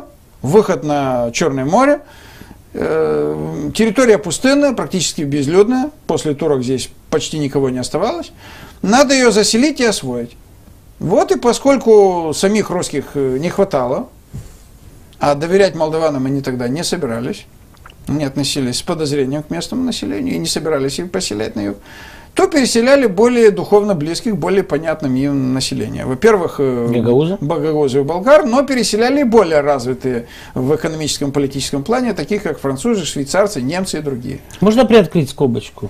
выход на Черное море. Территория пустынная, практически безлюдная. После турок здесь почти никого не оставалось. Надо ее заселить и освоить. Вот и поскольку самих русских не хватало, а доверять молдаванам они тогда не собирались, не относились с подозрением к местному населению и не собирались их поселять на юг, то переселяли более духовно близких, более понятным им население. Во-первых, богаузы и болгар, но переселяли более развитые в экономическом и политическом плане, таких как французы, швейцарцы, немцы и другие. Можно приоткрыть скобочку?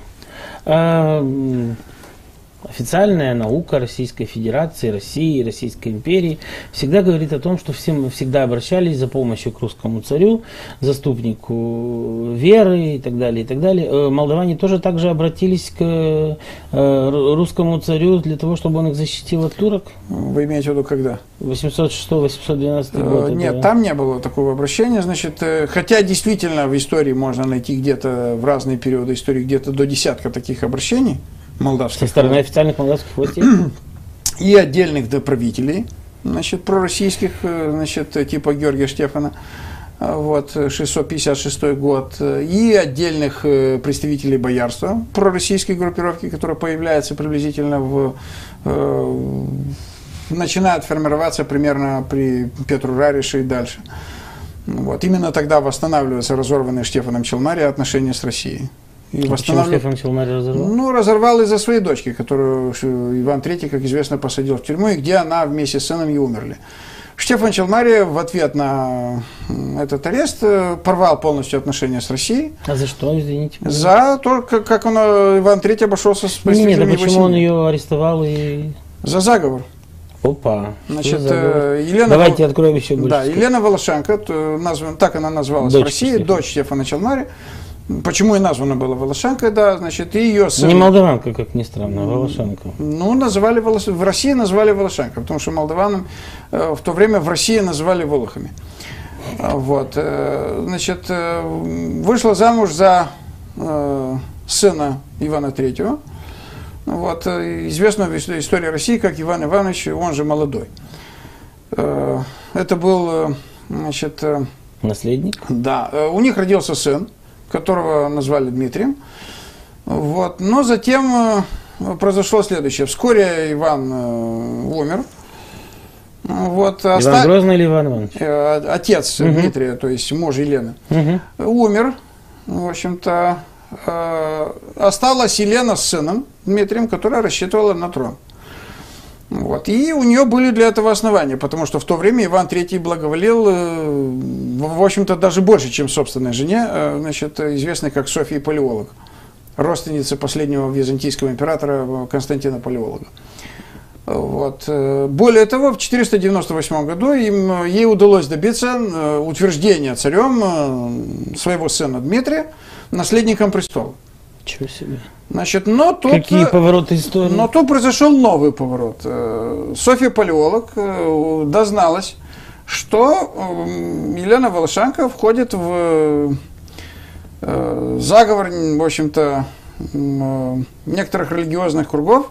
Официальная наука Российской Федерации, России, Российской империи всегда говорит о том, что все мы всегда обращались за помощью к русскому царю, заступнику веры и так далее, и так далее. Молдаване тоже также обратились к русскому царю для того, чтобы он их защитил от турок? Вы имеете в виду когда? восемьсот шестой — восемьсот двенадцатый год. Нет, там не было такого обращения. Значит, хотя действительно в истории можно найти где-то в разные периоды истории где-то до десятка таких обращений. Молдавских. Со стороны официальных молдавских властей? И отдельных правителей, значит, пророссийских, значит, типа Георгия Штефана, вот, шестьсот пятьдесят шестой год, и отдельных представителей боярства, пророссийской группировки, которая появляется приблизительно в... Э, начинает формироваться примерно при Петру Рарише и дальше. Вот. Именно тогда восстанавливаются разорванные Штефаном Челмари отношения с Россией. И восстанов... Почему Штефан Челмари разорвал? Ну, разорвал из-за своей дочки, которую Иван Третий, как известно, посадил в тюрьму, и где она вместе с сыном и умерли. Штефан Челмари в ответ на этот арест порвал полностью отношения с Россией. А за что, извините? За то, как он, Иван Третий, обошелся с представителями. Нет, а почему он ее арестовал и... За заговор. Опа. Значит, Елена Давайте Вол... откроем еще больше. Да, Елена Волошенко, назван... так она называлась дочь в России, Штефана. Дочь Штефана Челмари. Почему и названа была Волошенко, да, значит, и ее сын... Не молдаванка, как ни странно, а Волошенко. Ну, называли Волос... в России называли Волошенко, потому что молдаванам э, в то время в России называли волохами. Вот, э, значит, э, вышла замуж за э, сына Ивана Третьего. Вот, э, известную в истории России как Иван Иванович, он же Молодой. Э, это был, э, значит... Э, наследник? Да, э, у них родился сын, которого назвали Дмитрием. Вот. Но затем произошло следующее. Вскоре Иван умер. Вот. Иван Оста... Грозный или Иван Иванович? Отец угу. Дмитрия, то есть муж Елены. Угу. Умер. В общем-то, осталась Елена с сыном Дмитрием, которая рассчитывала на трон. Вот. И у нее были для этого основания, потому что в то время Иван Третий благоволил, в общем-то, даже больше, чем собственной жене, значит, известной как Софья Палеолог, родственница последнего византийского императора Константина Палеолога. Вот. Более того, в четыреста девяносто восьмом году им, ей удалось добиться утверждения царем своего сына Дмитрия наследником престола. Чего себе. Значит, но тут, Какие повороты истории? Но тут произошел новый поворот. Софья Палеолог дозналась, что Елена Волошенко входит в заговор, в общем-то, некоторых религиозных кругов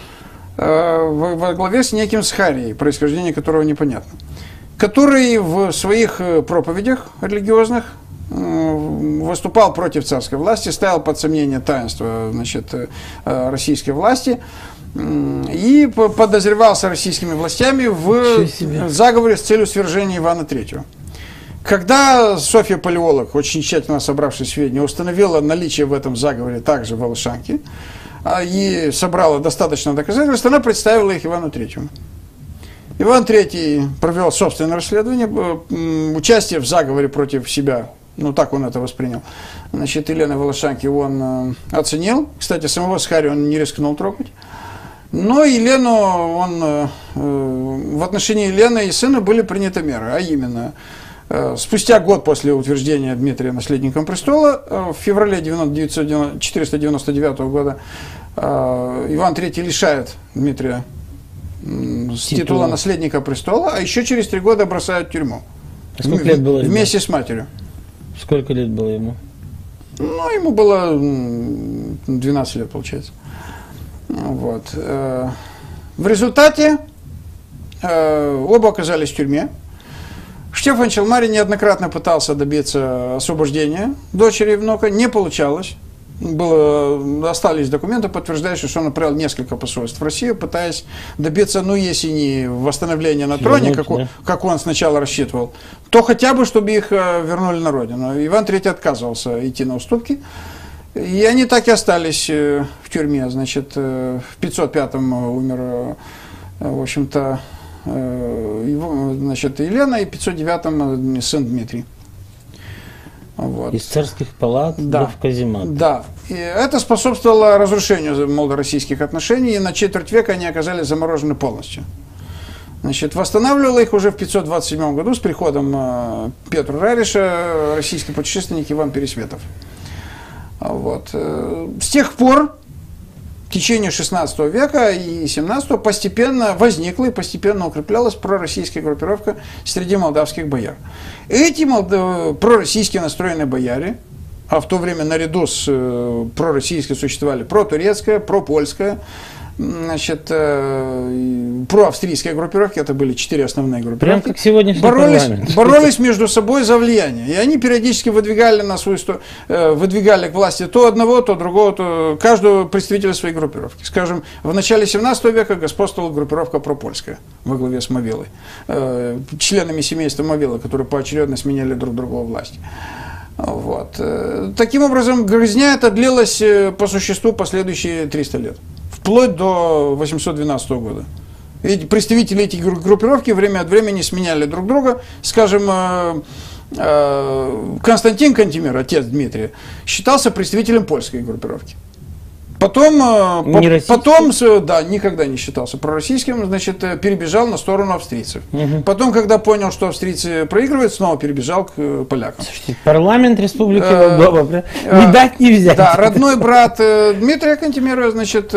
во главе с неким Схарией, происхождение которого непонятно, который в своих проповедях религиозных выступал против царской власти, ставил под сомнение таинство, значит, российской власти и подозревался российскими властями в заговоре с целью свержения Ивана Третьего. Когда Софья Палеолог, очень тщательно собравшись сведения, установила наличие в этом заговоре также Волошенки и собрала достаточно доказательств, она представила их Ивану Третьему. Иван Третий провел собственное расследование, участие в заговоре против себя. Ну, так он это воспринял. Значит, Елены Волошенки он э, оценил. Кстати, самого Схари он не рискнул трогать. Но Елену, он, э, в отношении Елены и сына были приняты меры. А именно, э, спустя год после утверждения Дмитрия наследником престола, э, в феврале четыреста девяносто девятого года, э, Иван Третий лишает Дмитрия э, с титула наследника престола, а еще через три года бросают в тюрьму. А сколько лет было вместе с матерью. Сколько лет было ему? Ну, ему было двенадцать лет, получается. Вот. В результате оба оказались в тюрьме. Штефан Челмари неоднократно пытался добиться освобождения дочери и внука, не получалось. Было, остались документы, подтверждающие, что он отправил несколько посольств в Россию, пытаясь добиться, ну, если не восстановления на троне, как, да. как он сначала рассчитывал, то хотя бы, чтобы их вернули на родину. Иван Третий отказывался идти на уступки, и они так и остались в тюрьме. Значит, в пятьсот пятом умер, в общем-то, его, значит, Елена, и в пятьсот девятом сын Дмитрий. Вот. Из царских палат да. в каземат. Да. И это способствовало разрушению молдо-российских отношений, и на четверть века они оказались заморожены полностью. Значит, восстанавливало их уже в пятьсот двадцать седьмом году с приходом э, Петра Рариша российский путешественник Иван Пересветов. Вот. С тех пор, в течение шестнадцатого века и семнадцатого, постепенно возникла и постепенно укреплялась пророссийская группировка среди молдавских бояр. Эти молдав... пророссийские настроенные бояре, а в то время наряду с э, пророссийской существовали протурецкая, пропольская, значит, э, проавстрийская группировки, это были четыре основные группировки. Прям как сегодняшний боролись, парламент. боролись между собой за влияние. И они периодически выдвигали на свою сторону, э, выдвигали к власти то одного, то другого, то каждого представителя своей группировки. Скажем, в начале семнадцатого века господствовала группировка пропольская во главе с Мавилой, э, членами семейства Мавилы, которые поочередно сменяли друг друга во власти. Вот. Таким образом, грызня эта длилась по существу последующие триста лет. Вплоть до восемьсот двенадцатого года. И представители этих группировки время от времени сменяли друг друга. Скажем, Константин Кантемир, отец Дмитрия, считался представителем польской группировки. Потом, по, потом, да, никогда не считался пророссийским, значит, перебежал на сторону австрийцев. Угу. Потом, когда понял, что австрийцы проигрывают, снова перебежал к полякам. Слушайте, парламент Республики Молдова, э, не дать, не взять. Да, родной брат Дмитрия Кантемира, значит,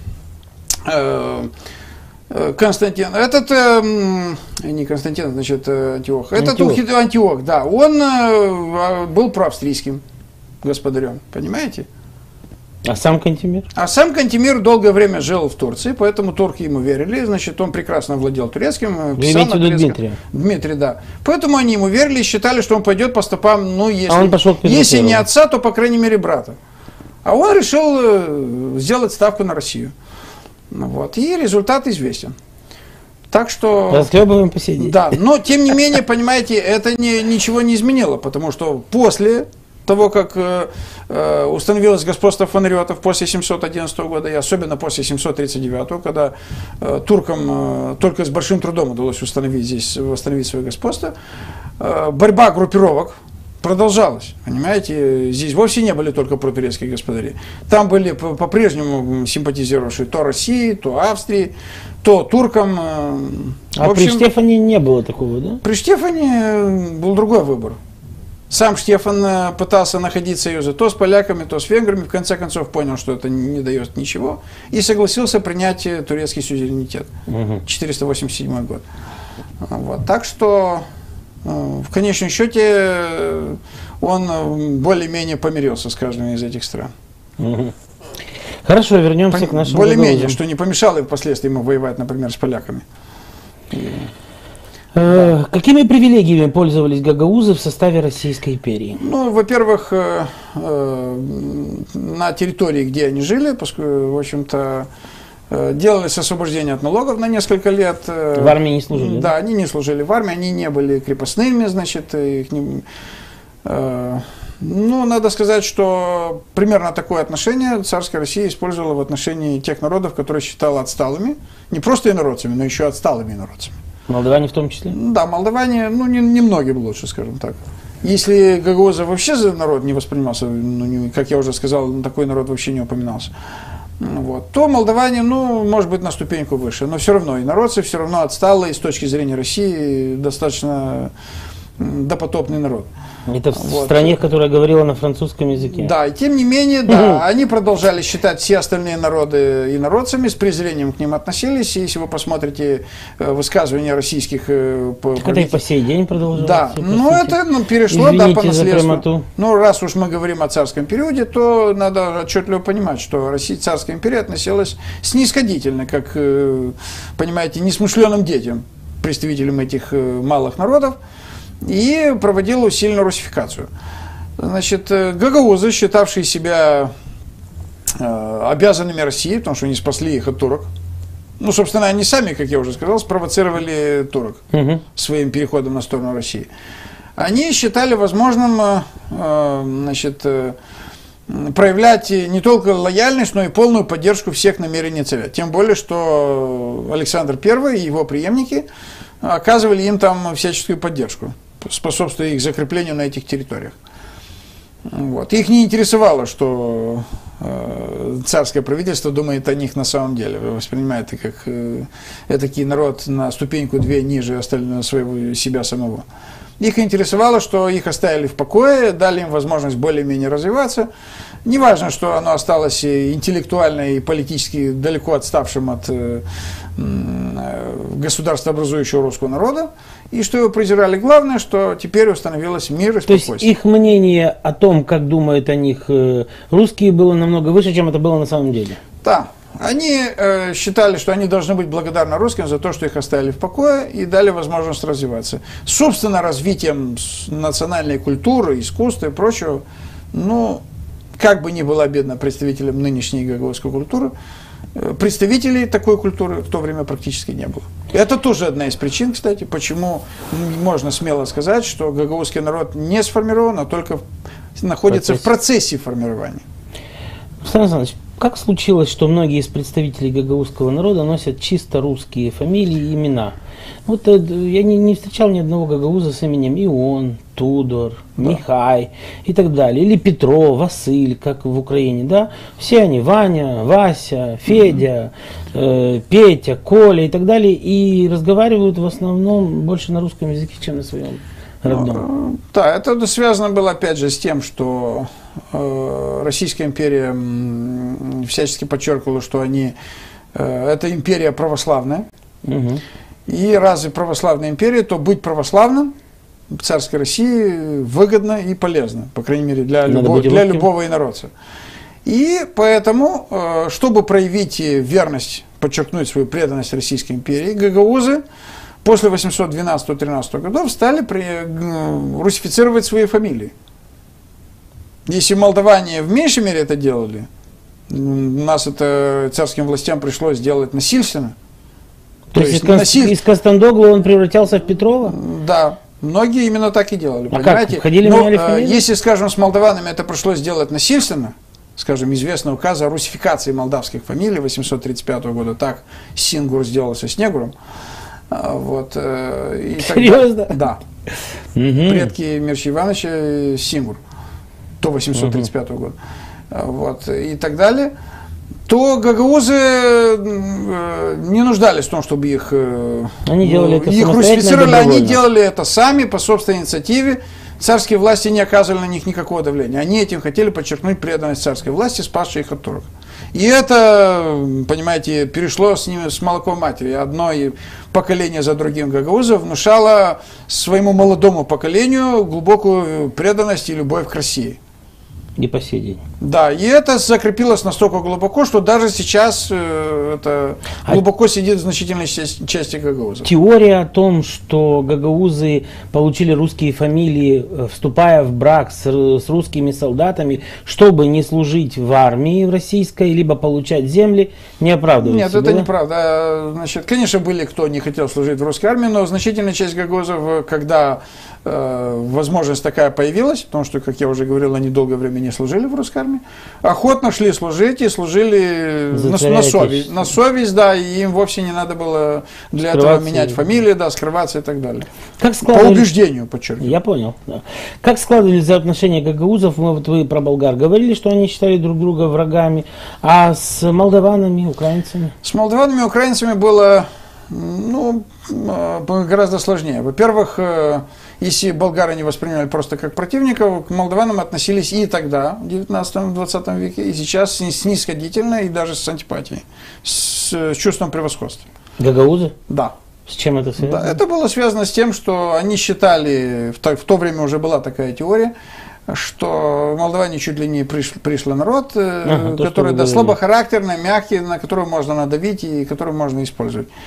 Константин, этот, не Константин, значит, Антиох, этот Антиох, Антиох, да, он был проавстрийским господарем, понимаете? А сам Кантемир? А сам Кантемир долгое время жил в Турции, поэтому турки ему верили, значит, он прекрасно владел турецким. Вы имеете в виду Дмитрия? Дмитрий, да. Поэтому они ему верили и считали, что он пойдет по стопам, ну, если, а он пошел к если не отца, то, по крайней мере, брата. А он решил сделать ставку на Россию. Вот. И результат известен. Так что... Расхлебываем по сей день. Да, но, тем не менее, понимаете, это не, ничего не изменило, потому что после... того, как э, э, установилось господство фонариотов после семьсот одиннадцатого года, и особенно после семьсот тридцать девятого, когда э, туркам э, только с большим трудом удалось установить здесь, восстановить свое господство, э, борьба группировок продолжалась. Понимаете, здесь вовсе не были только протурецкие господари. Там были по-прежнему симпатизировавшие то России, то Австрии, то туркам. Э, а общем, при Штефане не было такого, да? При Штефане был другой выбор. Сам Штефан пытался находить союзы то с поляками, то с венграми, в конце концов понял, что это не дает ничего, и согласился принять турецкий сюзеренитет. Угу. четыреста восемьдесят седьмой год. Вот. Так что, в конечном счете, он более-менее помирился с каждой из этих стран. Угу. Хорошо, вернемся Пон... к нашему Более-менее, что не помешало впоследствии ему воевать, например, с поляками. Какими привилегиями пользовались гагаузы в составе Российской империи? Ну, во-первых, на территории, где они жили, поскольку, в общем-то, делалось освобождение от налогов на несколько лет. В армии не служили? Да, они не служили в армии, они не были крепостными, значит, их не... Ну, надо сказать, что примерно такое отношение царская Россия использовала в отношении тех народов, которые считала отсталыми, не просто инородцами, но еще отсталыми инородцами. Молдаване в том числе? Да, молдаване, ну, немногим не лучше, скажем так. Если гагаузы вообще за народ не воспринимался, ну, не, как я уже сказал, такой народ вообще не упоминался, вот, то молдаване, ну, может быть, на ступеньку выше. Но все равно инородцы все равно отсталые с точки зрения России, достаточно допотопный народ. Это в вот. стране, которая говорила на французском языке. Да, и тем не менее, да, они продолжали считать все остальные народы инородцами, с презрением к ним относились. И если вы посмотрите высказывания российских... Так это и по сей день продолжалось. Да, но это ну, перешло да, по наследству. Ну, раз уж мы говорим о царском периоде, то надо отчетливо понимать, что Россия, царская империя относилась снисходительно, как, понимаете, несмышленым детям, представителям этих малых народов. и проводила усиленную русификацию. Значит, гагаузы, считавшие себя э, обязанными России, потому что они спасли их от турок, ну, собственно, они сами, как я уже сказал, спровоцировали турок угу. своим переходом на сторону России. Они считали возможным э, значит, э, проявлять не только лояльность, но и полную поддержку всех намерений царя. Тем более, что Александр Первый и его преемники оказывали им там всяческую поддержку, способствуя их закреплению на этих территориях. Вот. Их не интересовало, что э, царское правительство думает о них на самом деле, воспринимает их как э, этакий народ на ступеньку-две ниже остального своего себя самого. Их интересовало, что их оставили в покое, дали им возможность более-менее развиваться. Неважно, что оно осталось интеллектуально и политически далеко отставшим от э, э, государствообразующего русского народа, и что его презирали. Главное, что теперь установилось мир и спокойствие. То есть их мнение о том, как думают о них русские, было намного выше, чем это было на самом деле? Да. Они э, считали, что они должны быть благодарны русским за то, что их оставили в покое и дали возможность развиваться. Собственно, развитием национальной культуры, искусства и прочего, ну, как бы ни было обидно представителям нынешней гагаузской культуры, э, представителей такой культуры в то время практически не было. Это тоже одна из причин, кстати, почему можно смело сказать, что гагаузский народ не сформирован, а только находится Процесс. в процессе формирования. Александр Александрович, как случилось, что многие из представителей гагаузского народа носят чисто русские фамилии и имена? Вот я не, не встречал ни одного гагауза с именем Ион, Тудор, да. Михай и так далее. Или Петро, Василь, как в Украине, да? Все они Ваня, Вася, Федя, mm-hmm. э, Петя, Коля и так далее. И разговаривают в основном больше на русском языке, чем на своем родном. Да, это связано было опять же с тем, что э, Российская империя м, всячески подчеркивала, что они, э, это империя православная. Угу. И раз и православная империя, то быть православным в царской России выгодно и полезно, по крайней мере, для, любо, для любого инородца. И поэтому, э, чтобы проявить верность, подчеркнуть свою преданность Российской империи, гагаузы после восемьсот двенадцатого — тринадцатого годов стали при, русифицировать свои фамилии. Если молдаване в меньшей мере это делали, у нас это царским властям пришлось сделать насильственно. То, То есть, есть насиль... из Костандогла он превратился в Петрова? Да, многие именно так и делали. А понимаете? Как? Ходили, Но, меняли фамилии? Если, скажем, с молдаванами это пришлось сделать насильственно, скажем, известный указ о русификации молдавских фамилий восемьсот тридцать пятого года, так Сингур сделался с Негуром. Вот, и Серьезно? Тогда, да. Угу. Предки Мирча Ивановича Сингур до восемьсот тридцать пятого года. Вот, и так далее. То гагаузы не нуждались в том, чтобы их, они делали это их русифицировали, они делали это сами по собственной инициативе. Царские власти не оказывали на них никакого давления. Они этим хотели подчеркнуть преданность царской власти, спасшей их от турок. И это, понимаете, перешло с ними с молоком матери. Одно поколение за другим гагаузов внушало своему молодому поколению глубокую преданность и любовь к России. И по сей день. Да, и это закрепилось настолько глубоко, что даже сейчас э, это глубоко а сидит в значительной части, части гагаузов. Теория о том, что гагаузы получили русские фамилии, вступая в брак с, с русскими солдатами, чтобы не служить в армии российской, либо получать земли, не оправдывается. Нет, это неправда. Значит, конечно, были, кто не хотел служить в русской армии, но значительная часть гагаузов, когда э, возможность такая появилась, потому что, как я уже говорил, они долгое время не служили в русской армии, охотно шли служить и служили на, на совесть. На совесть, да, и им вовсе не надо было для этого менять фамилии, да, скрываться и так далее. Как По убеждению, подчеркиваю. Я понял. Да. Как складывались отношения гагаузов? Мы, вот вы про болгар говорили, что они считали друг друга врагами, а с молдаванами, украинцами? С молдаванами и украинцами было, ну, гораздо сложнее. Во-первых, если болгары не воспринимали просто как противников, к молдаванам относились и тогда, в девятнадцатом-двадцатом веке, и сейчас снисходительно и даже с антипатией, с чувством превосходства. Гагаузы? Да. С чем это связано? Да, это было связано с тем, что они считали, в то, в то время уже была такая теория, что молдаване чуть ли не приш, пришлый народ, ага, который да, слабохарактерный, мягкий, на которого можно надавить и который можно использовать.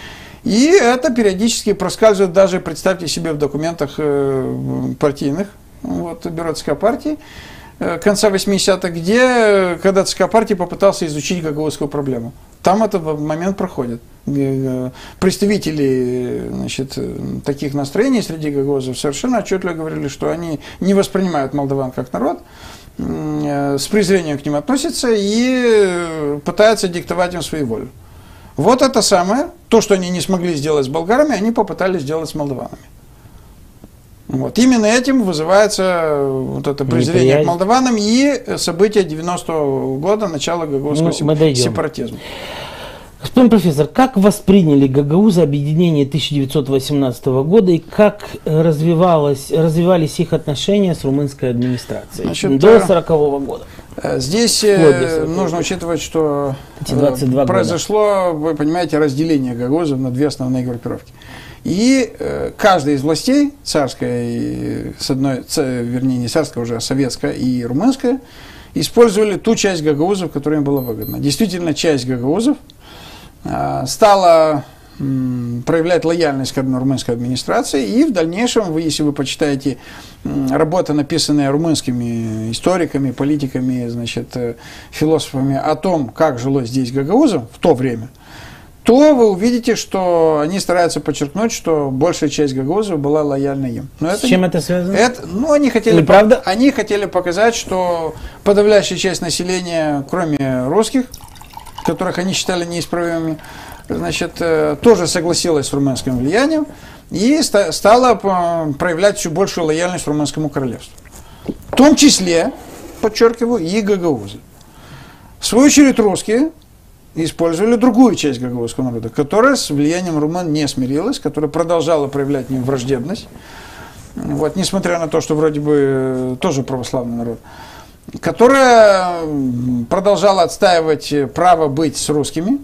И это периодически проскальзывает даже, представьте себе, в документах э, партийных, вот, бюро ЦК партии, э, конца восьмидесятых, где, когда ЦК партии попытался изучить гагаузскую проблему. Там этот момент проходит. Представители, значит, таких настроений среди гагаузов совершенно отчетливо говорили, что они не воспринимают молдаван как народ, с презрением к ним относятся и пытаются диктовать им свою волю. Вот это самое, то, что они не смогли сделать с болгарами, они попытались сделать с молдаванами. Вот. Именно этим вызывается вот это презрение Неприязнь. К молдаванам и события девяностого года, начало гагаузского ну, сепаратизма. Господин профессор, как восприняли гагаузы объединение тысяча девятьсот восемнадцатого года и как развивалось, развивались их отношения с румынской администрацией Значит, до сорокового года? Здесь нужно учитывать, что произошло, вы понимаете, разделение гагаузов на две основные группировки. И э, каждая из властей, царская, с одной, ц, вернее, не царская уже, а советская и румынская, использовали ту часть гагаузов, которая им была выгодна. Действительно, часть гагаузов э, стала э, проявлять лояльность к румынской администрации, и в дальнейшем, вы, если вы почитаете э, работы, написанные румынскими историками, политиками, значит, э, философами о том, как жилось здесь гагаузам в то время, то вы увидите, что они стараются подчеркнуть, что большая часть гагаузов была лояльна им. Но С это, чем это связано? Это, ну, они хотели, по, они хотели показать, что подавляющая часть населения, кроме русских, которых они считали неисправимыми, значит, тоже согласилась с румынским влиянием и ста, стала проявлять все большую лояльность румынскому королевству. В том числе, подчеркиваю, и гагаузы. В свою очередь, русские использовали другую часть гагаузского народа, которая с влиянием румын не смирилась, которая продолжала проявлять к ним враждебность, вот, несмотря на то, что вроде бы тоже православный народ, которая продолжала отстаивать право быть с русскими,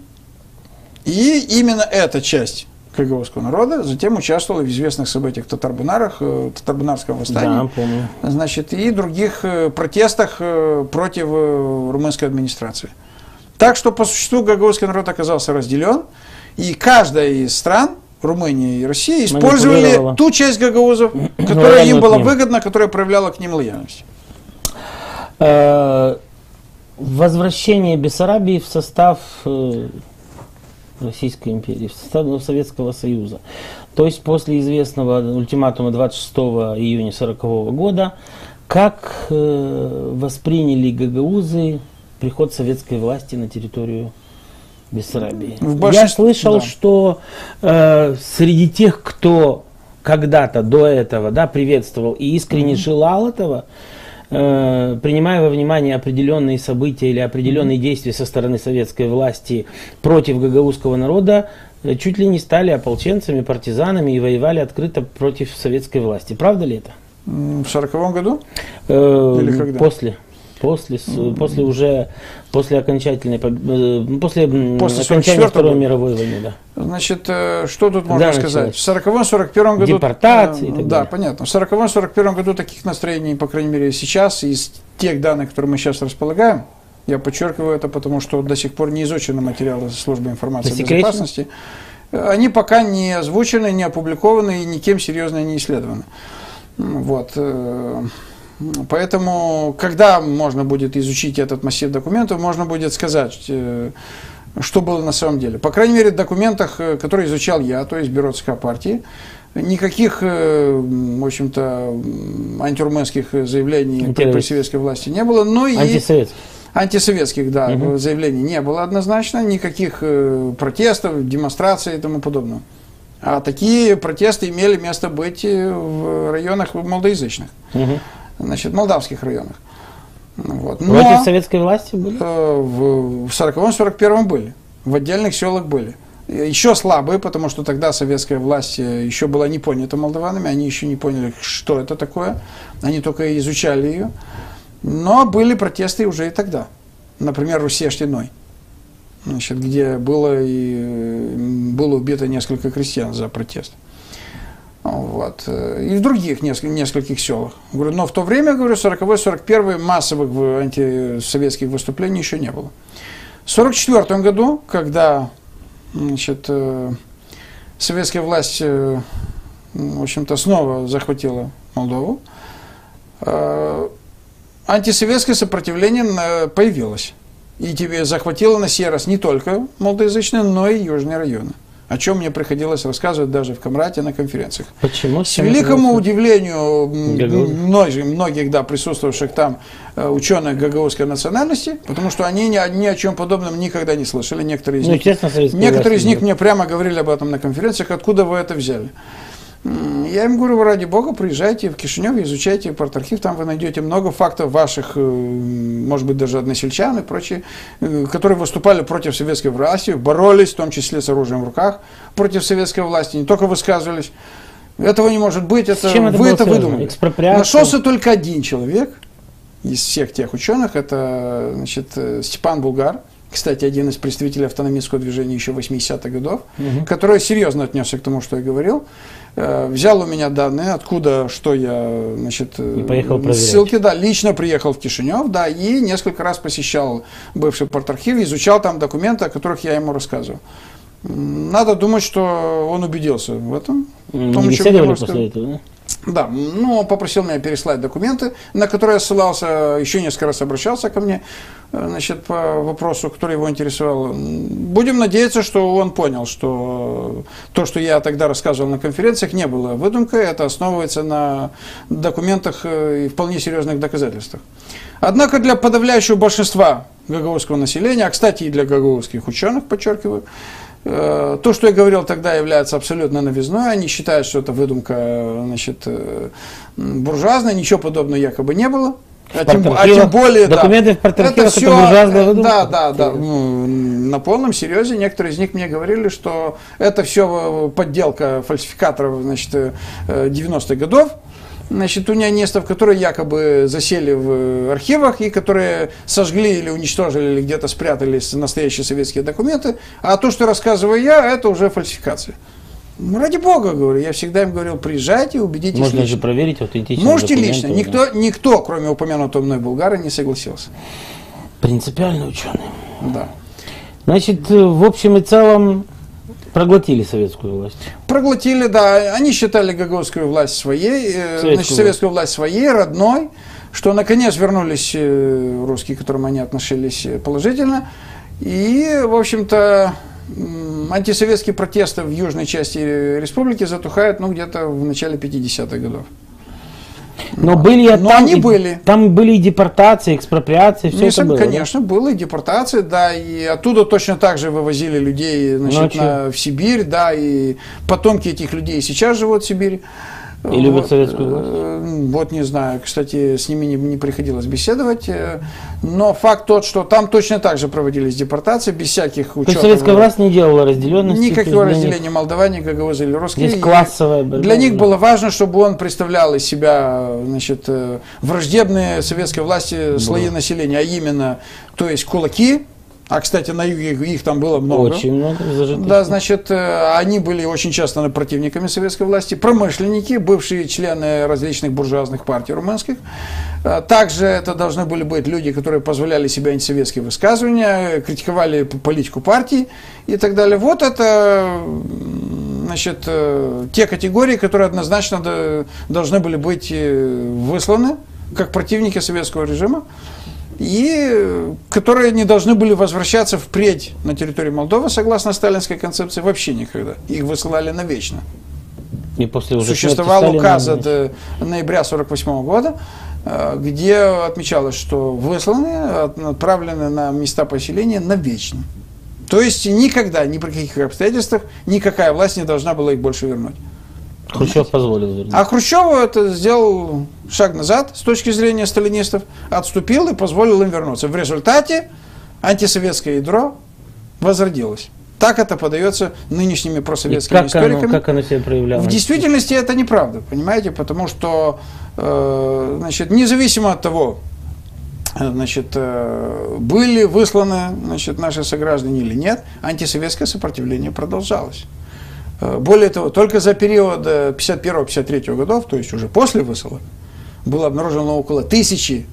и именно эта часть гагаузского народа затем участвовала в известных событиях в Татарбунарах, Татарбунарском восстании, да, помню. Значит, и других протестах против румынской администрации. Так что, по существу, гагаузский народ оказался разделен, и каждая из стран, Румыния и Россия, использовали ту часть гагаузов, которая им была выгодна, которая проявляла к ним лояльность. Возвращение Бессарабии в состав Российской империи, в состав Советского Союза. То есть после известного ультиматума двадцать шестого июня сорокового года, как восприняли гагаузы приход советской власти на территорию Бессарабии? Большинстве... Я слышал, да. что э, среди тех, кто когда-то до этого, да, приветствовал и искренне mm-hmm. желал этого, э, принимая во внимание определенные события или определенные mm-hmm. действия со стороны советской власти против гагаузского народа, чуть ли не стали ополченцами, партизанами и воевали открыто против советской власти. Правда ли это? В сороковом году? Э, Или когда? После. После, mm-hmm. после уже после окончательной после, после окончания Второй мировой войны, да. Значит, что тут можно да, сказать? В сороковом сорок первом году депортации, э, и так да, далее. Понятно. В сороковом сорок первом году таких настроений, по крайней мере, сейчас из тех данных, которые мы сейчас располагаем, я подчеркиваю это, потому что до сих пор не изучены материалы службы информации и безопасности, они пока не озвучены, не опубликованы и никем серьезно не исследованы. Вот. Поэтому, когда можно будет изучить этот массив документов, можно будет сказать, что было на самом деле. По крайней мере, в документах, которые изучал я, то есть бюро ЦК партии, никаких, в общем-то, антирумынских заявлений при советской власти не было. Но антисоветских. И антисоветских, да, угу. заявлений не было однозначно, никаких протестов, демонстраций и тому подобного. А такие протесты имели место быть в районах молдоязычных. Угу. Значит, молдавских районах. Вот. Но против советской власти были? В сороковом сорок первом были. В отдельных селах были. Еще слабые, потому что тогда советская власть еще была не понята молдаванами, они еще не поняли, что это такое. Они только изучали ее. Но были протесты уже и тогда. Например, Русе-Штиной, значит, где было, и, было убито несколько крестьян за протест. Вот. И в других нескольких, нескольких селах. Говорю, но в то время, говорю, сороковой сорок первый массовых антисоветских выступлений еще не было. В сорок четвёртом году, когда, значит, советская власть, в общем-то, снова захватила Молдову, антисоветское сопротивление появилось. И тебе захватило на сей раз не только молдоязычные, но и южные районы. О чем мне приходилось рассказывать даже в Камрате на конференциях. Почему? С великому удивлению многих, многих да, присутствовавших там ученых гагаузской национальности, потому что они ни, ни о чем подобном никогда не слышали. Некоторые из, ну, них, честно, некоторые из них мне прямо говорили об этом на конференциях, откуда вы это взяли. Я им говорю, ради бога, приезжайте в Кишинев, изучайте порт-архив, там вы найдете много фактов ваших, может быть, даже односельчан и прочие, которые выступали против советской власти, боролись, в том числе с оружием в руках, против советской власти, не только высказывались. Этого не может быть, это, это вы это выдумали. Нашелся только один человек из всех тех ученых, это, значит, Степан Булгар. Кстати, один из представителей автономистского движения еще восьмидесятых годов, угу. который серьезно отнесся к тому, что я говорил. Э, взял у меня данные, откуда, что я, значит, ссылки, да, лично приехал в Кишинев, да, и несколько раз посещал бывший порт-архив, изучал там документы, о которых я ему рассказывал. Надо думать, что он убедился в этом. Не беседовали после этого, да? Да, ну, он попросил меня переслать документы, на которые я ссылался, еще несколько раз обращался ко мне, значит, по вопросу, который его интересовал. Будем надеяться, что он понял, что то, что я тогда рассказывал на конференциях, не было выдумкой, это основывается на документах и вполне серьезных доказательствах. Однако для подавляющего большинства гагаузского населения, а, кстати, и для гагаузских ученых, подчеркиваю, то, что я говорил тогда, является абсолютно новизной. Они считают, что это выдумка, значит, буржуазная, ничего подобного якобы не было. А тем, а тем более, документы да, в порт-архивах, это, это буржуазная выдумка? Да, да, да. Ну, на полном серьезе некоторые из них мне говорили, что это все подделка фальсификаторов, значит, девяностых годов. Значит, унионистов, которые якобы засели в архивах и которые сожгли или уничтожили, или где-то спрятались настоящие советские документы, а то, что рассказываю я, это уже фальсификация. Ну, ради бога, говорю, я всегда им говорил, приезжайте, убедитесь. Можно лично. же проверить аутентичность. Можете лично, никто, да. никто, кроме упомянутого мной Булгара, не согласился. Принципиальный ученый. Да. Значит, в общем и целом, проглотили советскую власть. Проглотили, да. Они считали гагаузскую власть своей, советскую, значит, советскую власть своей, родной, что наконец вернулись русские, к которым они относились положительно. И, в общем-то, антисоветские протесты в южной части республики затухают, ну, где-то в начале пятидесятых годов. Но, были, Но там, они были. Там были и депортации, экспроприации, все Конечно, это было. Конечно, да? было и депортации, да, и оттуда точно так же вывозили людей, значит, на, в Сибирь, да, и потомки этих людей сейчас живут в Сибири. И вот, любят советскую власть? Вот не знаю, кстати, с ними не, не приходилось беседовать, но факт тот, что там точно так же проводились депортации, без всяких учетов. То есть советская власть не делала разделенности? Никакого разделения молдаване, гагаузы или русские. Здесь классовая борьба. Для них было важно, чтобы он представлял из себя, значит, враждебные советской власти слои было. населения, а именно, то есть кулаки. А, кстати, на юге их там было много. Очень много. Зажитых. Да, значит, они были очень часто противниками советской власти. Промышленники, бывшие члены различных буржуазных партий румынских. Также это должны были быть люди, которые позволяли себе антисоветские высказывания, критиковали политику партии и так далее. Вот это, значит, те категории, которые однозначно должны были быть высланы как противники советского режима, и которые не должны были возвращаться впредь на территорию Молдовы, согласно сталинской концепции, вообще никогда. Их высылали навечно. И после уже Существовал указ от ноября сорок восьмого года, где отмечалось, что высланы, отправлены на места поселения навечно. То есть никогда, ни при каких обстоятельствах, никакая власть не должна была их больше вернуть. Хрущев позволил вернуть. А Хрущев это сделал шаг назад с точки зрения сталинистов, отступил и позволил им вернуться. В результате антисоветское ядро возродилось. Так это подается нынешними просоветскими как историками. Оно, как оно себя проявляло? В действительности это неправда, понимаете, потому что, э, значит, независимо от того, значит, э, были высланы, значит, наши сограждане или нет, антисоветское сопротивление продолжалось. Более того, только за период пятьдесят первого — пятьдесят третьего годов, то есть уже после высылок, было обнаружено около тысячи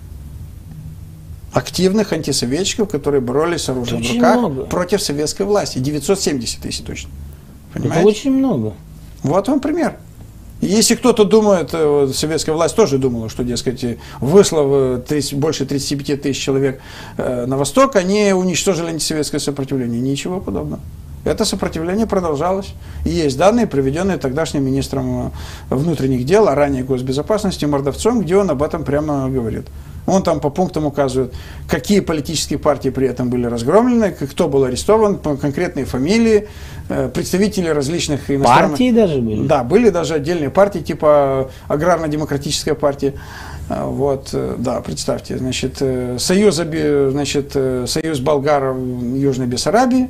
активных антисоветчиков, которые боролись с оружием в руках много. против советской власти. девятьсот семьдесят тысяч точно. Понимаете? Это очень много. Вот вам пример. Если кто-то думает, вот, советская власть тоже думала, что, дескать, выслав тридцать, больше тридцати пяти тысяч человек э, на восток, они уничтожили антисоветское сопротивление. Ничего подобного. Это сопротивление продолжалось. И есть данные, приведенные тогдашним министром внутренних дел, а ранее госбезопасности Мордовцом, где он об этом прямо говорит. Он там по пунктам указывает, какие политические партии при этом были разгромлены, кто был арестован, конкретные фамилии, представители различных иностранных... Партии даже были? Да, были даже отдельные партии, типа Аграрно-демократическая партия. Вот, да, представьте, значит, Союз, значит, Союз болгаров Южной Бессарабии.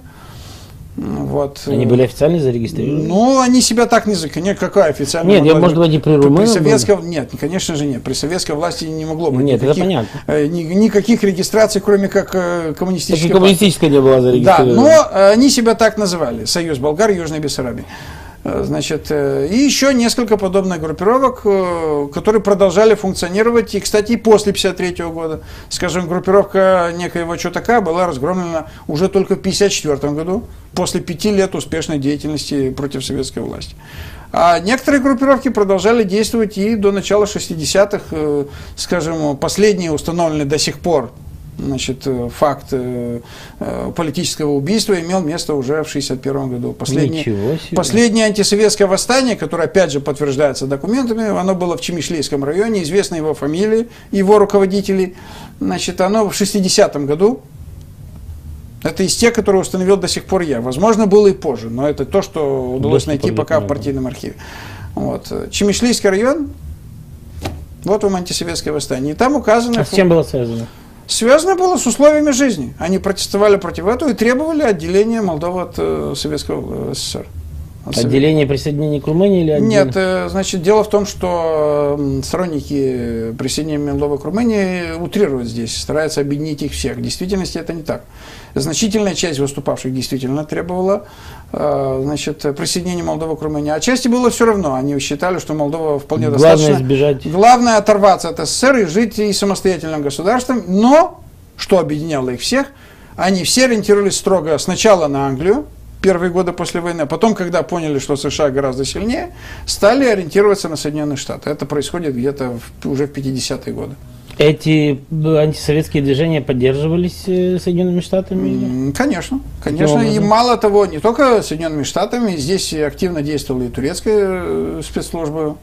Вот. Они были официально зарегистрированы? Ну, они себя так не закрыли. Какая официальная? Нет, я, может быть, и при румынах при советском, Нет, конечно же нет. При советской власти не могло быть нет, никаких, это понятно. Ни, никаких регистраций, кроме как коммунистической. Так и коммунистическая не была зарегистрирована. Да, но они себя так называли. Союз болгар Южной Бессарабии. Значит, и еще несколько подобных группировок, которые продолжали функционировать, и, кстати, и после пятьдесят третьего года. Скажем, группировка некоего Чотака была разгромлена уже только в пятьдесят четвёртом году, после пяти лет успешной деятельности против советской власти. А некоторые группировки продолжали действовать и до начала шестидесятых, скажем, последние установлены до сих пор. Значит, факт э, политического убийства имел место уже в шестьдесят первом году. Последнее, последнее антисоветское восстание, которое опять же подтверждается документами, оно было в Чемишлийском районе, известны его фамилии, его руководителей. Значит, оно в шестидесятом году. Это из тех, которые установил до сих пор я. Возможно, было и позже, но это то, что удалось найти пока в партийном архиве. Вот. Чемишлийский район, вот вам антисоветское восстание. И там указано... А с чем было связано? Связано было с условиями жизни. Они протестовали против этого и требовали отделения Молдовы от э, Советского СССР. От отделение присоединения к Румынии или отделение? Нет, э, значит, дело в том, что э, сторонники присоединения Молдовы к Румынии утрируют здесь, стараются объединить их всех. В действительности это не так. Значительная часть выступавших действительно требовала э, значит, присоединения Молдовы к Румынии. А части было все равно. Они считали, что Молдова вполне Главное достаточно. Избежать. Главное оторваться от СССР и жить и самостоятельным государством. Но, что объединяло их всех, они все ориентировались строго сначала на Англию, первые годы после войны, а потом, когда поняли, что США гораздо сильнее, стали ориентироваться на Соединенные Штаты. Это происходит где-то в, уже в пятидесятые годы. Эти антисоветские движения поддерживались Соединенными Штатами? Конечно, конечно. И мало того, не только Соединенными Штатами, здесь активно действовала и турецкая спецслужба,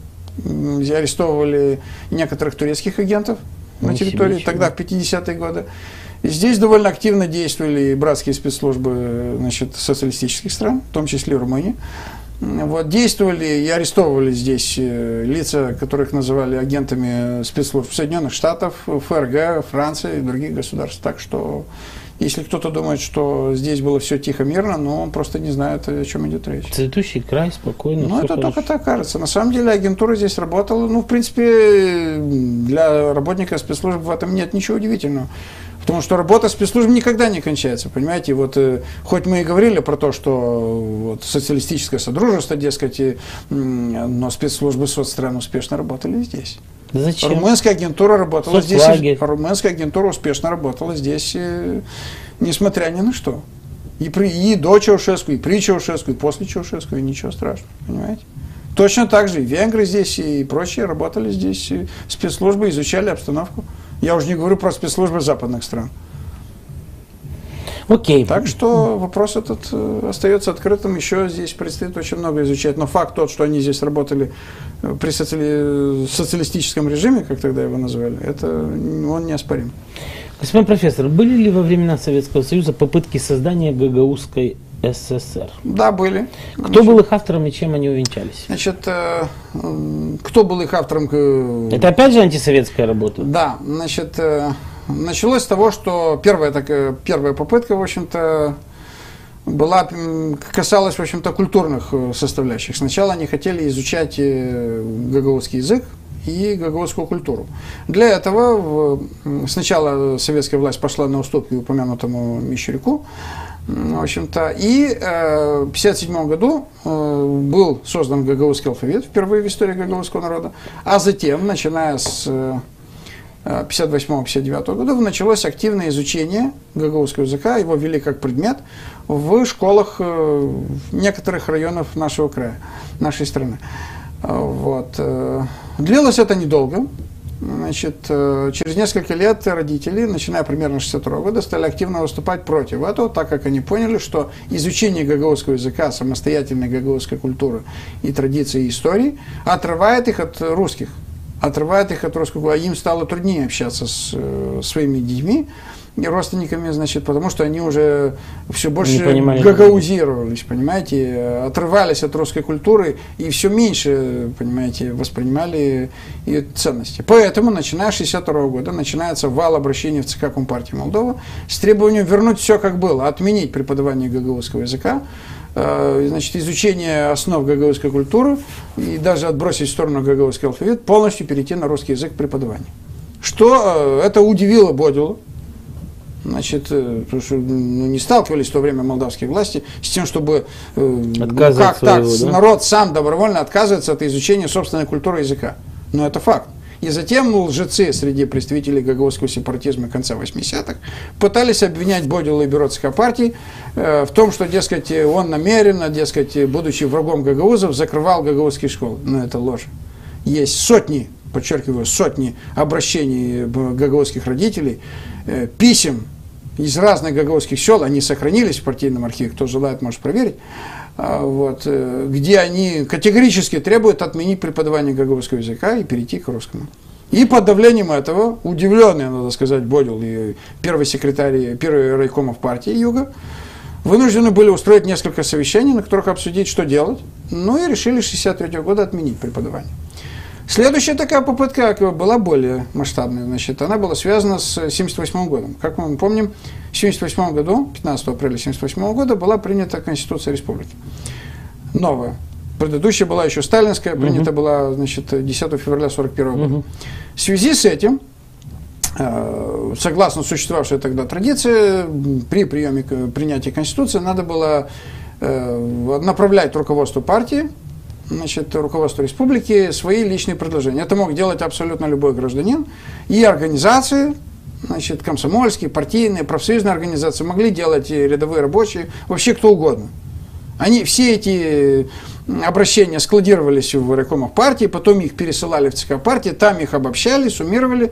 арестовывали некоторых турецких агентов на территории, тогда в пятидесятые годы. И здесь довольно активно действовали братские спецслужбы, значит, социалистических стран, в том числе и Румынии. Вот, действовали и арестовывали здесь лица, которых называли агентами спецслужб Соединенных Штатов, ФРГ, Франции и других государств. Так что, если кто-то думает, что здесь было все тихо, мирно, но он просто не знает, о чем идет речь. Цветущий край, спокойно. Ну, это хорошо. только так кажется. На самом деле агентура здесь работала. Ну, в принципе, для работника спецслужб в этом нет ничего удивительного. Потому что работа спецслужб никогда не кончается, понимаете, вот э, хоть мы и говорили про то, что вот, социалистическое содружество, дескать, и, но спецслужбы соцстран успешно работали здесь. Зачем? Румынская агентура работала здесь, и, румынская агентура успешно работала здесь, и, несмотря ни на что. И, при, и до Чаушеску, и при Чаушеску, и после Чаушеску, и ничего страшного, понимаете. Точно так же и венгры здесь, и прочие работали здесь, и спецслужбы изучали обстановку. Я уже не говорю про спецслужбы западных стран. Окей. Так что вопрос этот остается открытым. Еще здесь предстоит очень много изучать. Но факт тот, что они здесь работали при социали... социалистическом режиме, как тогда его называли, это он неоспорим. Господин профессор, были ли во времена Советского Союза попытки создания гагаузской СССР? Да, были. Кто значит, был их автором и чем они увенчались? Значит, э, кто был их автором? Это опять же антисоветская работа? Да, значит, э, началось с того, что первая, такая, первая попытка, в общем-то, была, касалась, в общем-то, культурных составляющих. Сначала они хотели изучать гагаузский язык и гагаузскую культуру. Для этого в, сначала советская власть пошла на уступки упомянутому Мещеряку. В общем-то, и э, в пятьдесят седьмом году э, был создан гагаузский алфавит, впервые в истории гагаузского народа, а затем, начиная с э, пятьдесят восьмого — пятьдесят девятого годов началось активное изучение гагаузского языка, его ввели как предмет в школах некоторых районов нашего края, нашей страны. Вот. Длилось это недолго. Значит, через несколько лет родители, начиная примерно с шестьдесят второго года, стали активно выступать против этого, так как они поняли, что изучение гагаузского языка, самостоятельной гагаузской культуры и традиции и истории отрывает их от русских, отрывает их от русского, а им стало труднее общаться с своими детьми и родственниками, значит, потому что они уже все больше гагаузировались, понимаете, отрывались от русской культуры и все меньше, понимаете, воспринимали ее ценности. Поэтому, начиная с шестьдесят второго года, начинается вал обращений в ЦК Компартии Молдовы с требованием вернуть все как было, отменить преподавание гагаузского языка, значит, изучение основ гагаузской культуры и даже отбросить в сторону гагаузский алфавит, полностью перейти на русский язык преподавания. Что это удивило Бодилу. Значит, потому что ну, не сталкивались в то время молдавские власти с тем, чтобы э, как так, своего, да? Народ сам добровольно отказывается от изучения собственной культуры языка. Но это факт. И затем лжецы среди представителей гагаузского сепаратизма конца восьмидесятых пытались обвинять Бодилу и бюро ЦК партии э, в том, что, дескать, он намеренно, дескать, будучи врагом гагаузов, закрывал гагаузские школы. Но это ложь. Есть сотни, подчеркиваю, сотни обращений гагаузских родителей, э, писем из разных гагаузских сел, они сохранились в партийном архиве, кто желает, может проверить, вот, где они категорически требуют отменить преподавание гагаузского языка и перейти к русскому. И под давлением этого, удивленные, надо сказать, Бодил и первый секретарь, первый райкомов партии Юга, вынуждены были устроить несколько совещаний, на которых обсудить, что делать, ну и решили с шестьдесят третьего года отменить преподавание. Следующая такая попытка была более масштабная, значит, она была связана с семьдесят восьмым годом. Как мы помним, в семьдесят восьмом году, пятнадцатого апреля семьдесят восьмого года, была принята Конституция Республики. Новая. Предыдущая была еще сталинская, принята uh-huh. была, значит, десятого февраля сорок первого года. Uh-huh. В связи с этим, согласно существовавшей тогда традиции, при приеме принятия Конституции надо было направлять руководству партии, значит, руководству республики свои личные предложения. Это мог делать абсолютно любой гражданин. И организации, значит, комсомольские, партийные, профсоюзные организации могли делать, и рядовые рабочие, вообще кто угодно. Они, все эти обращения складировались в райкомах партии, потом их пересылали в ЦК партии, там их обобщали, суммировали,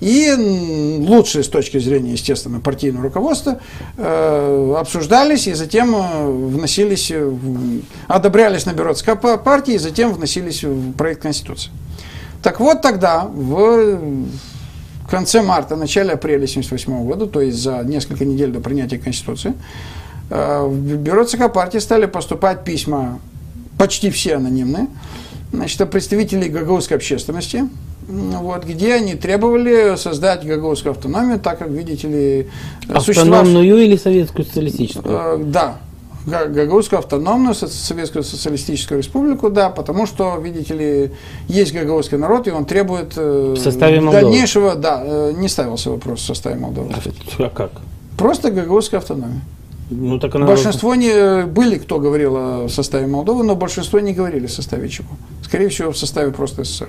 и лучшие с точки зрения, естественно, партийного руководства э, обсуждались и затем вносились, одобрялись на бюро ЦК партии и затем вносились в проект Конституции. Так вот тогда, в конце марта, начале апреля семьдесят восьмого года, то есть за несколько недель до принятия Конституции, в бюро ЦК партии стали поступать письма, почти все анонимные, значит, от представителей гагаузской общественности, вот, где они требовали создать гагаузскую автономию, так как, видите ли, автономную или советскую социалистическую? Да, гагаузскую автономную советскую социалистическую республику, да, потому что, видите ли, есть гагаузский народ, и он требует в составе дальнейшего, да, не ставился вопрос в составе Молдовы. А как? Просто гагаузская автономия. Ну, так она большинство не были, кто говорил о составе Молдовы, но большинство не говорили в составе чего. Скорее всего, в составе просто СССР.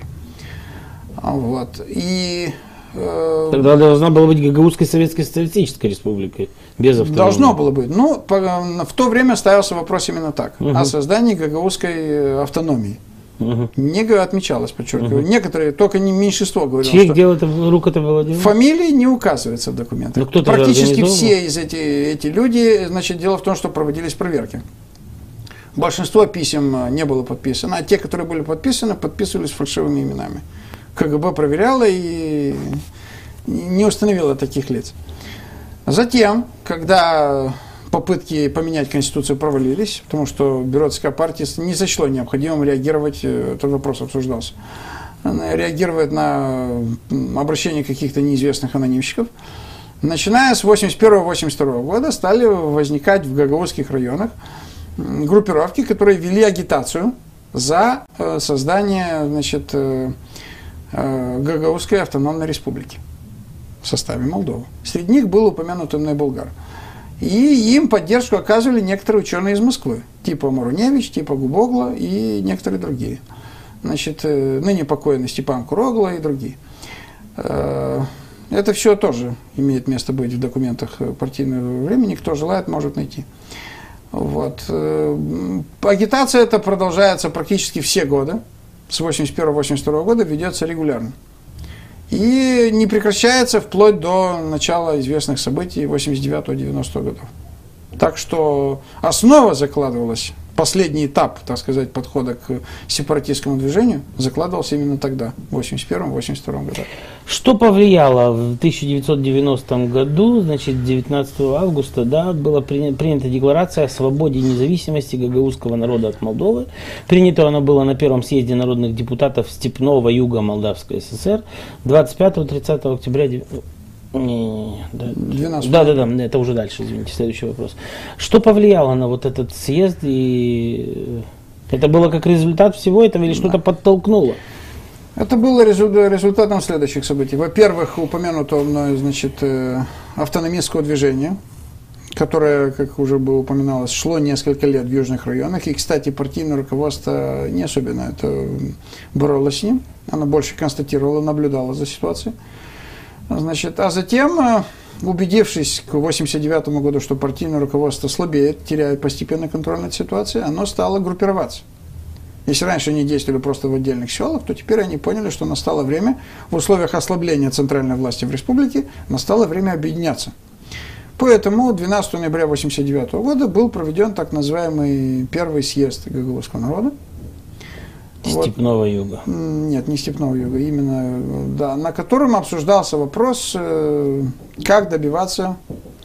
Вот. И, э, тогда должна была быть Гагаузской Советской Социалистической Республикой, без автономии. Должно было быть. Ну, по, в то время ставился вопрос именно так, угу. о создании гагаузской автономии. Угу. Не отмечалось, подчеркиваю. Угу. Некоторые, только не меньшинство говорило, чьих дел это, рук это было дело? Фамилии не указываются в документах. Практически все из эти, эти люди, значит, дело в том, что проводились проверки. Большинство писем не было подписано, а те, которые были подписаны, подписывались фальшивыми именами. КГБ проверяло и не установило таких лиц. Затем, когда попытки поменять Конституцию провалились, потому что бюро ЦК партии не сочло необходимым реагировать, этот вопрос обсуждался, реагировать на обращение каких-то неизвестных анонимщиков. Начиная с восемьдесят первого — восемьдесят второго года стали возникать в гагаузских районах группировки, которые вели агитацию за создание, значит, Гагаузской автономной республики в составе Молдовы. Среди них был упомянут Эмне Болгар. И им поддержку оказывали некоторые ученые из Москвы, типа Маруневич, типа Губогла и некоторые другие. Значит, ныне покойный Степан Курогла и другие. Это все тоже имеет место быть в документах партийного времени. Кто желает, может найти. Вот. Агитация эта продолжается практически все годы. С восемьдесят первого — восемьдесят второго года ведется регулярно. И не прекращается вплоть до начала известных событий восемьдесят девятого — девяностого годов. Так что основа закладывалась, последний этап, так сказать, подхода к сепаратистскому движению закладывался именно тогда, в восемьдесят первом — восемьдесят втором годах. Что повлияло в тысяча девятьсот девяностом году, значит, девятнадцатого августа, да, была принята, принята декларация о свободе и независимости гагаузского народа от Молдовы. Принято оно было на первом съезде народных депутатов Степного Юга Молдавской ССР двадцать пятого — тридцатого октября. Не, не, не, да. да, да, да, это уже дальше, извините, следующий вопрос. Что повлияло на вот этот съезд, и это было как результат всего этого или что-то подтолкнуло? Это было результатом следующих событий. Во-первых, упомянутого мной, значит, автономистского движения, которое, как уже было упоминалось, шло несколько лет в южных районах. И, кстати, партийное руководство не особенно это боролось с ним. Оно больше констатировало, наблюдало за ситуацией. Значит, а затем, убедившись к восемьдесят девятому году, что партийное руководство слабеет, теряет постепенно контроль над ситуацией, оно стало группироваться. Если раньше они действовали просто в отдельных селах, то теперь они поняли, что настало время, в условиях ослабления центральной власти в республике, настало время объединяться. Поэтому двенадцатого ноября восемьдесят девятого года был проведен так называемый первый съезд гагаузского народа. Степного вот. Юга. Нет, не Степного Юга, именно, да, на котором обсуждался вопрос, как добиваться,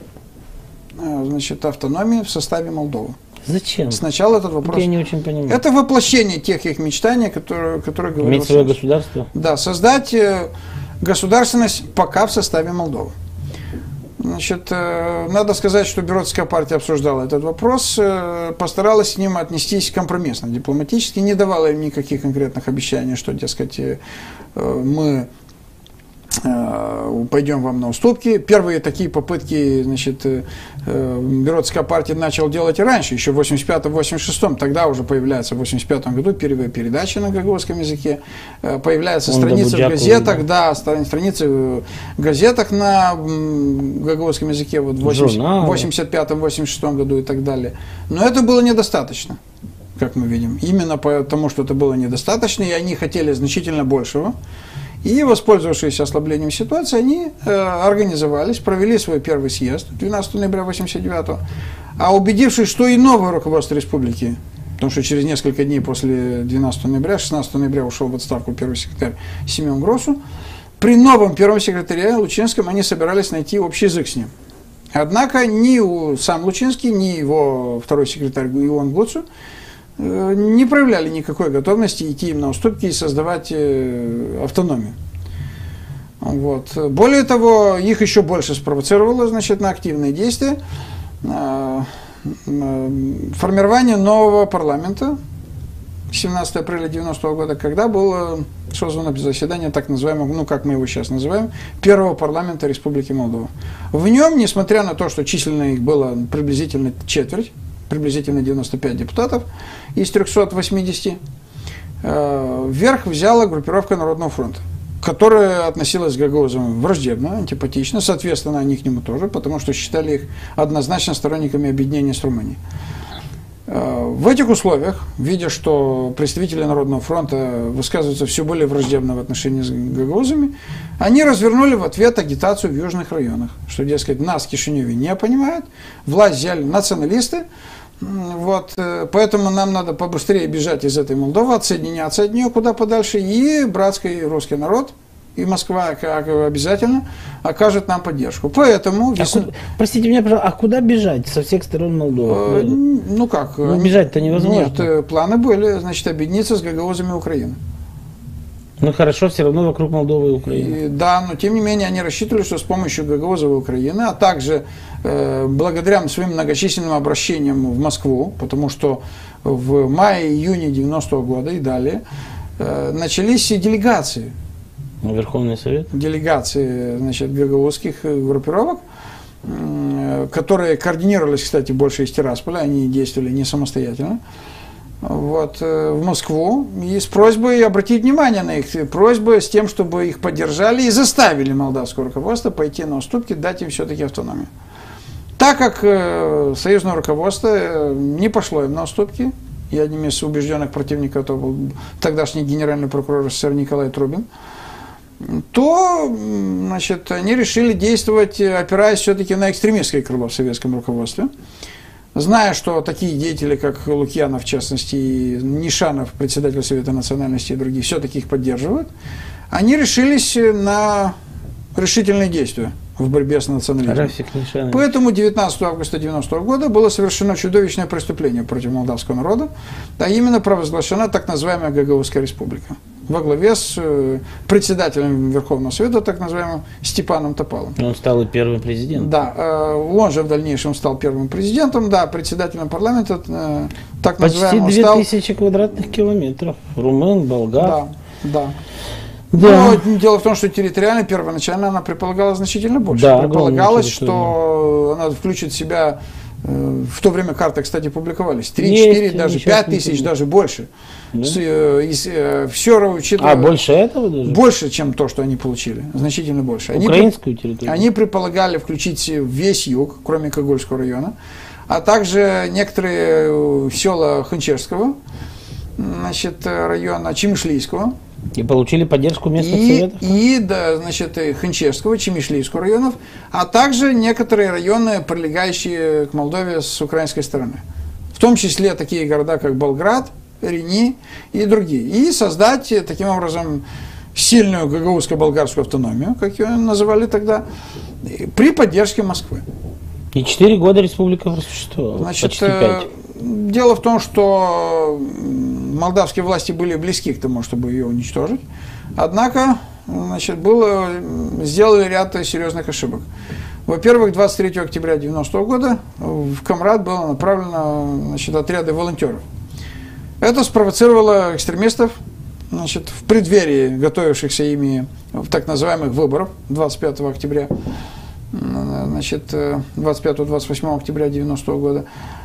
значит, автономии в составе Молдовы. Зачем? Сначала этот вопрос. Я не очень понимаю. Это воплощение тех их мечтаний, которые, которые говорят. Иметь свое государство? Да, создать государственность пока в составе Молдовы. Значит, надо сказать, что Бюротская партия обсуждала этот вопрос, постаралась к ним отнестись компромиссно, дипломатически, не давала им никаких конкретных обещаний, что, дескать, мы пойдем вам на уступки. Первые такие попытки, значит, Бюротская партия начала делать и раньше, еще в восемьдесят пятом — восемьдесят шестом, тогда уже появляется в восемьдесят пятом году первые передачи на гагаузском языке, появляются Он страницы в газетах, да, страницы в газетах на гагаузском языке вот в восемьдесят пятом — восемьдесят шестом году и так далее. Но это было недостаточно, как мы видим. Именно потому, что это было недостаточно, и они хотели значительно большего. И, воспользовавшись ослаблением ситуации, они э, организовались, провели свой первый съезд двенадцатого ноября восемьдесят девятого, а убедившись, что и новое руководство республики, потому что через несколько дней после двенадцатого ноября, шестнадцатого ноября ушел в отставку первый секретарь Семен Гросу, при новом первом секретаре Лучинском они собирались найти общий язык с ним. Однако ни сам Лучинский, ни его второй секретарь Иоанн Глуцу не проявляли никакой готовности идти им на уступки и создавать автономию. Вот. Более того, их еще больше спровоцировало, значит, на активные действия формирование нового парламента семнадцатого апреля девяностого года, когда было создано заседание так называемого, ну как мы его сейчас называем, первого парламента Республики Молдова. В нем, несмотря на то, что численно их было приблизительно четверть, приблизительно девяносто пять депутатов из трёхсот восьмидесяти, э, вверх взяла группировка Народного фронта, которая относилась к гагаузам враждебно, антипатично, соответственно, они к нему тоже, потому что считали их однозначно сторонниками объединения с Румынией. Э, в этих условиях, видя, что представители Народного фронта высказываются все более враждебно в отношении с гагаузами, они развернули в ответ агитацию в южных районах, что, дескать, нас в Кишиневе не понимают, власть взяли националисты. Вот, поэтому нам надо побыстрее бежать из этой Молдовы, отсоединяться от нее куда подальше, и братский русский народ, и Москва как обязательно окажет нам поддержку. Поэтому... А куда, простите меня, пожалуйста, а куда бежать со всех сторон Молдовы? Э, ну как? Ну, бежать-то невозможно. Нет, планы были, значит, объединиться с гагаузами Украины. Ну хорошо, все равно вокруг Молдовы и Украины. И, да, но тем не менее они рассчитывали, что с помощью гагаузов и Украины, а также э, благодаря своим многочисленным обращениям в Москву, потому что в мае-июне девяностого года и далее э, начались и делегации. Верховный Совет? Делегации, значит, гагаузских группировок, э, которые координировались, кстати, больше из Тирасполя, они действовали не самостоятельно. вот, в Москву и с просьбой обратить внимание на их просьбы, с тем, чтобы их поддержали и заставили молдавское руководство пойти на уступки, дать им все-таки автономию. Так как э, союзное руководство э, не пошло им на уступки, и одним из убежденных противников это был тогдашний генеральный прокурор СССР Николай Трубин, то, значит, они решили действовать, опираясь все-таки на экстремистское крыло в советском руководстве. Зная, что такие деятели, как Лукьянов, в частности, и Нишанов, председатель Совета национальности и другие, все-таки их поддерживают, они решились на решительные действия в борьбе с национализмом. Поэтому девятнадцатого августа девяностого года было совершено чудовищное преступление против молдавского народа, а именно провозглашена так называемая Гагаузская республика во главе с председателем Верховного Совета, так называемым Степаном Топалом. Он стал и первым президентом. Да, он же в дальнейшем стал первым президентом, да, председателем парламента, так называемым. Почти две тысячи квадратных километров. Румын, болгар. Да, да. Да. Но дело в том, что территориально, первоначально она предполагала значительно больше. Да, предполагалось, что она включит в себя, в то время карты, кстати, публиковались, три-четыре, даже пять тысяч, даже больше. Да? С, из, все учитывая, а, больше этого даже? Больше, чем то, что они получили. Значительно больше. Они, украинскую территорию? Они предполагали включить весь юг, кроме Когольского района, а также некоторые села Ханчерского, значит, района Чемишлийского. И получили поддержку местных и, советов? И, да, значит, Ханчерского, Чемишлийского районов, а также некоторые районы, прилегающие к Молдове с украинской стороны. В том числе такие города, как Болград, Рени и другие. И создать, таким образом, сильную гагаузско-болгарскую автономию, как ее называли тогда, при поддержке Москвы. И четыре года республика просуществовала, значит, почти пять. Дело в том, что молдавские власти были близки к тому, чтобы ее уничтожить. Однако, значит, было, сделали ряд серьезных ошибок. Во-первых, двадцать третьего октября девяностого года в Камрад было направлено, значит, отряды волонтеров. Это спровоцировало экстремистов, значит, в преддверии готовившихся ими так называемых выборов двадцать пятого октября, значит, двадцать пятого — двадцать восьмого октября девяностого года,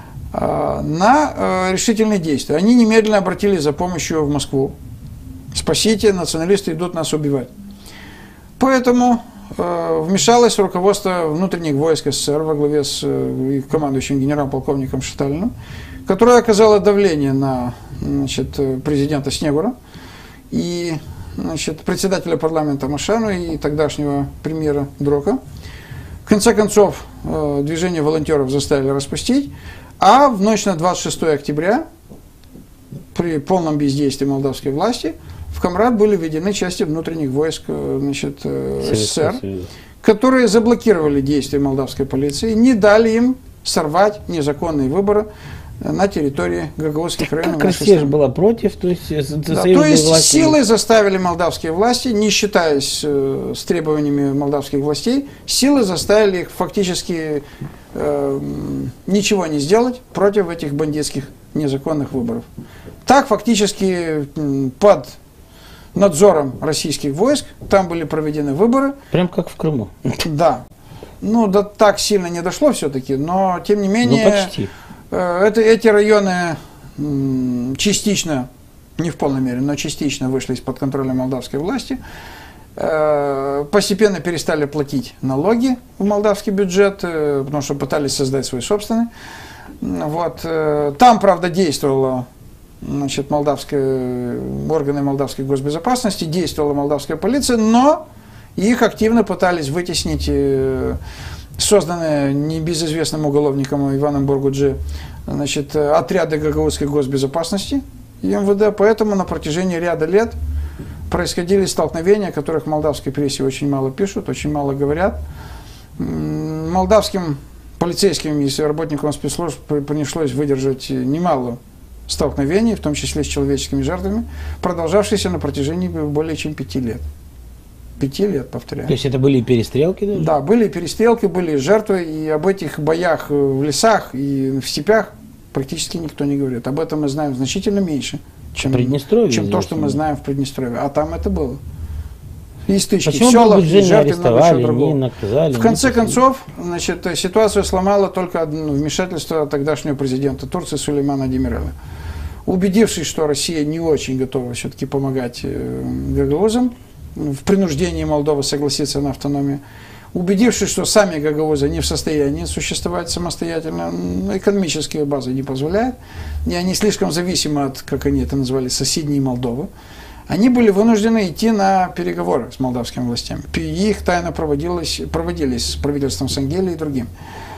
на решительные действия. Они немедленно обратились за помощью в Москву. Спасите, националисты идут нас убивать. Поэтому вмешалось руководство внутренних войск СССР во главе с командующим генерал-полковником Шталиным, которое оказало давление на, значит, президента Снегура и, значит, председателя парламента Машану и тогдашнего премьера Дрока. В конце концов, движение волонтеров заставили распустить, а в ночь на двадцать шестое октября, при полном бездействии молдавской власти, в Камрад были введены части внутренних войск, значит, СССР, которые заблокировали действия молдавской полиции, не дали им сорвать незаконные выборы на территории гагаузских районов. Россия же была против, то есть, да, то есть власти... силой заставили молдавские власти, не считаясь э, с требованиями молдавских властей, силой заставили их фактически э, ничего не сделать против этих бандитских незаконных выборов. Так фактически э, под надзором российских войск там были проведены выборы. Прям как в Крыму. Да. Ну, да, так сильно не дошло все-таки, но тем не менее... Ну, почти. Это, эти районы частично, не в полной мере, но частично вышли из-под контроля молдавской власти, постепенно перестали платить налоги в молдавский бюджет, потому что пытались создать свой собственный. Вот. Там, правда, действовала, значит, молдавские органы молдавской госбезопасности, действовала молдавская полиция, но их активно пытались вытеснить созданные небезызвестным уголовником Иваном Боргуджи, значит, отряды гагаузской госбезопасности и МВД, поэтому на протяжении ряда лет происходили столкновения, о которых в молдавской прессе очень мало пишут, очень мало говорят. Молдавским полицейским и работникам спецслужб пришлось выдержать немало столкновений, в том числе с человеческими жертвами, продолжавшиеся на протяжении более чем пяти лет. Пяти лет, повторяю. То есть это были и перестрелки даже? Да, были и перестрелки, были и жертвы, и об этих боях в лесах и в степях практически никто не говорит. Об этом мы знаем значительно меньше, чем, чем то, что мы знаем в Приднестровье. А там это было. И стычки в селах, и жертвы, много чего другого. Наказали, в конце концов, значит, ситуацию сломало только одно вмешательство тогдашнего президента Турции Сулеймана Демирела. убедившись, что Россия не очень готова все-таки помогать гагаузам, в принуждении Молдовы согласиться на автономию, убедившись, что сами гагаузы не в состоянии существовать самостоятельно, экономические базы не позволяют, и они слишком зависимы от, как они это назвали, соседней Молдовы, они были вынуждены идти на переговоры с молдавскими властями. И их тайно проводилось, проводились с правительством Сангели и другим.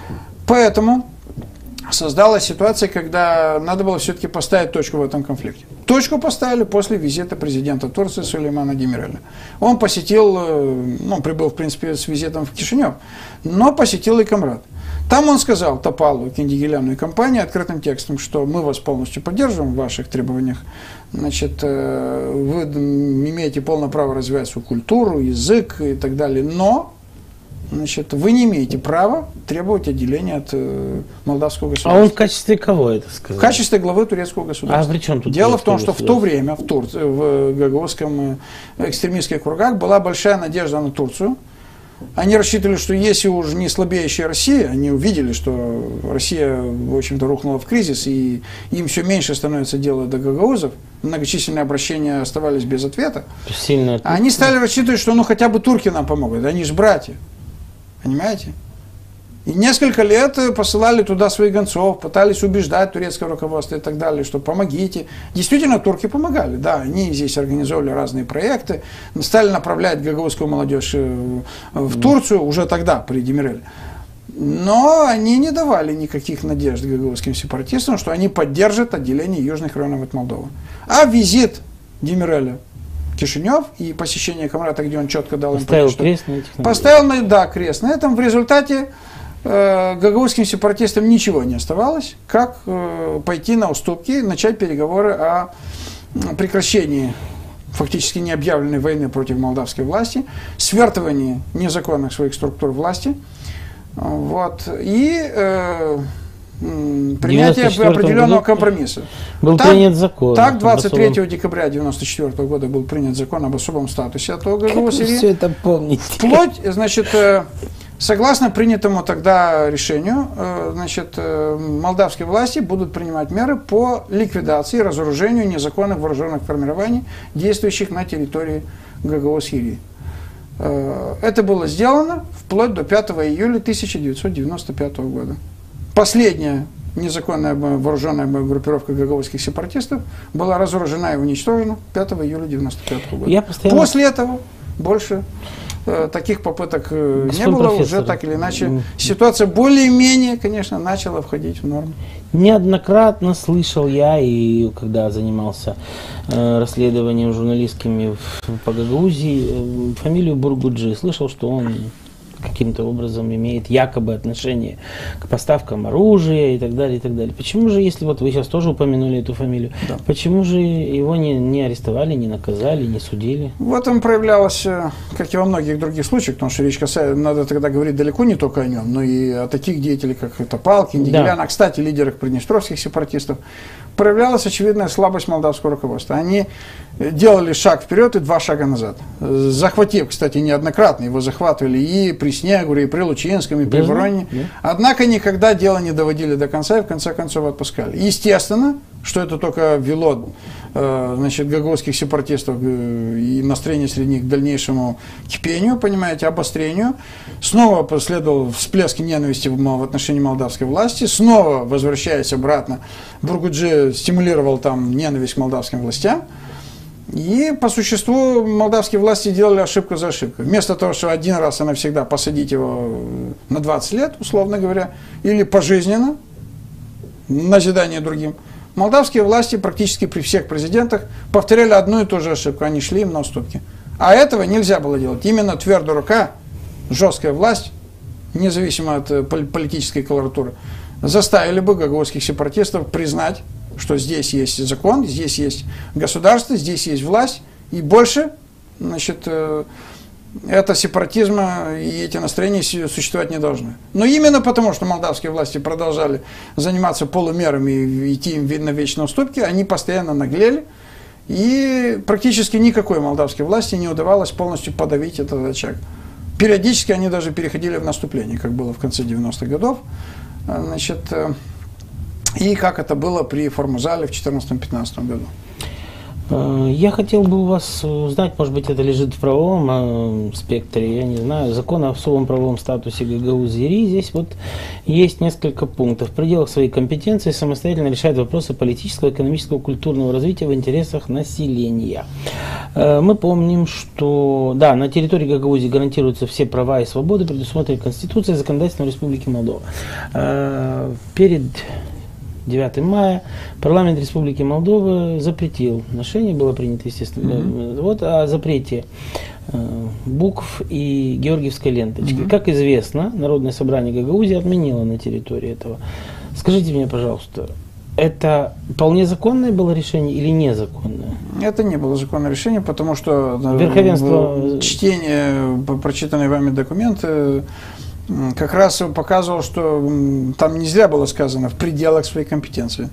Поэтому создалась ситуация, когда надо было все-таки поставить точку в этом конфликте. Точку поставили после визита президента Турции Сулеймана Демиреля. Он посетил, ну, прибыл, в принципе, с визитом в Кишинев, но посетил и Камрад. Там он сказал Топалу, Киндигеляну и компании открытым текстом, что мы вас полностью поддерживаем в ваших требованиях. Значит, вы имеете полное право развивать свою культуру, язык и так далее, но значит, вы не имеете права требовать отделения от э, молдавского государства. А он в качестве кого это сказал? В качестве главы турецкого государства. А при чем тут Дело в том, что в то время в, Тур... в гагаузском экстремистских кругах была большая надежда на Турцию. Они рассчитывали, что если уж не слабеющая Россия, они увидели, что Россия, в общем-то, рухнула в кризис, и им все меньше становится дела до гагаузов, многочисленные обращения оставались без ответа. Сильно... Они стали рассчитывать, что ну хотя бы турки нам помогут, они же братья. Понимаете? И несколько лет посылали туда своих гонцов, пытались убеждать турецкое руководство и так далее, что помогите. Действительно, турки помогали, да, они здесь организовали разные проекты, стали направлять гагаузскую молодежь в Турцию уже тогда, при Демиреле. Но они не давали никаких надежд гагаузским сепаратистам, что они поддержат отделение южных районов от Молдовы. А визит Демиреля Кишинев и посещение Камрата, где он четко дал им поставил понять, крест на этих поставил, да, крест на этом. В результате э, гагаузским сепаратистам ничего не оставалось, как э, пойти на уступки, начать переговоры о прекращении фактически необъявленной войны против молдавской власти, свертывании незаконных своих структур власти, вот, и э, принятие определенного компромисса. Был так, принят закон. Так, двадцать третьего декабря девяносто четвёртого года был принят закон об особом статусе от Гагауза. Все это помните. Вплоть, значит, согласно принятому тогда решению, значит, молдавские власти будут принимать меры по ликвидации и разоружению незаконных вооруженных формирований, действующих на территории Гагаузии. Это было сделано вплоть до пятого июля тысяча девятьсот девяносто пятого года. Последняя незаконная вооруженная группировка гагаузских сепаратистов была разоружена и уничтожена пятого июля девяносто пятого года. Постоянно... После этого больше э, таких попыток э, не было, профессор. Уже так или иначе mm. ситуация более-менее, конечно, начала входить в норму. Неоднократно слышал я, и когда занимался э, расследованием журналистскими в, по Гагаузии, э, фамилию Бургуджи, слышал, что он каким-то образом имеет якобы отношение к поставкам оружия и так далее, и так далее. Почему же, если вот вы сейчас тоже упомянули эту фамилию, да. почему же его не, не арестовали, не наказали, не судили? В этом проявлялось, как и во многих других случаях, потому что речь касается, надо тогда говорить далеко не только о нем, но и о таких деятелях, как Топал, Киндигелян, да. а, кстати, лидерах приднестровских сепаратистов, проявлялась очевидная слабость молдавского руководства. Они делали шаг вперед и два шага назад. Захватив, кстати, неоднократно, его захватывали и при Снегуре, и при Лучинском, и при Вороне. Да. Однако никогда дело не доводили до конца и в конце концов отпускали. Естественно, что это только вело значит, гагаузских сепаратистов и настроение среди них к дальнейшему кипению, понимаете, обострению. Снова последовал всплеск ненависти в отношении молдавской власти. Снова, возвращаясь обратно, Бургуджи стимулировал там ненависть к молдавским властям. И по существу молдавские власти делали ошибку за ошибкой. Вместо того, чтобы один раз и навсегда посадить его на двадцать лет, условно говоря, или пожизненно, назидание другим, молдавские власти практически при всех президентах повторяли одну и ту же ошибку. Они шли им на уступки. А этого нельзя было делать. Именно твердая рука, жесткая власть, независимо от политической колоратуры, заставили бы гагаузских сепаратистов признать, что здесь есть закон, здесь есть государство, здесь есть власть, и больше, значит, это сепаратизм и эти настроения существовать не должны. Но именно потому, что молдавские власти продолжали заниматься полумерами и идти им на вечные уступки, они постоянно наглели, и практически никакой молдавской власти не удавалось полностью подавить этот очаг. Периодически они даже переходили в наступление, как было в конце девяностых годов. Значит, и как это было при Формозале в две тысячи четырнадцатом-пятнадцатом году. Я хотел бы у вас узнать, может быть, это лежит в правовом спектре, я не знаю, закон о особом правовом статусе Гагаузии. Здесь вот есть несколько пунктов. В пределах своей компетенции самостоятельно решает вопросы политического, экономического, культурного развития в интересах населения. Мы помним, что да, на территории Гагаузии гарантируются все права и свободы, предусмотренные Конституцией и законодательством Республики Молдова. Перед девятого мая парламент Республики Молдова запретил ношение, было принято, естественно, mm-hmm. вот о запрете э, букв и георгиевской ленточки. Mm-hmm. Как известно, Народное собрание Гагаузии отменило на территории этого. Скажите мне, пожалуйста, это вполне законное было решение или незаконное? Это не было законное решение, потому что верховенство... чтение, прочитанные вами документы, как раз показывал, что там не зря было сказано в пределах своей компетенции.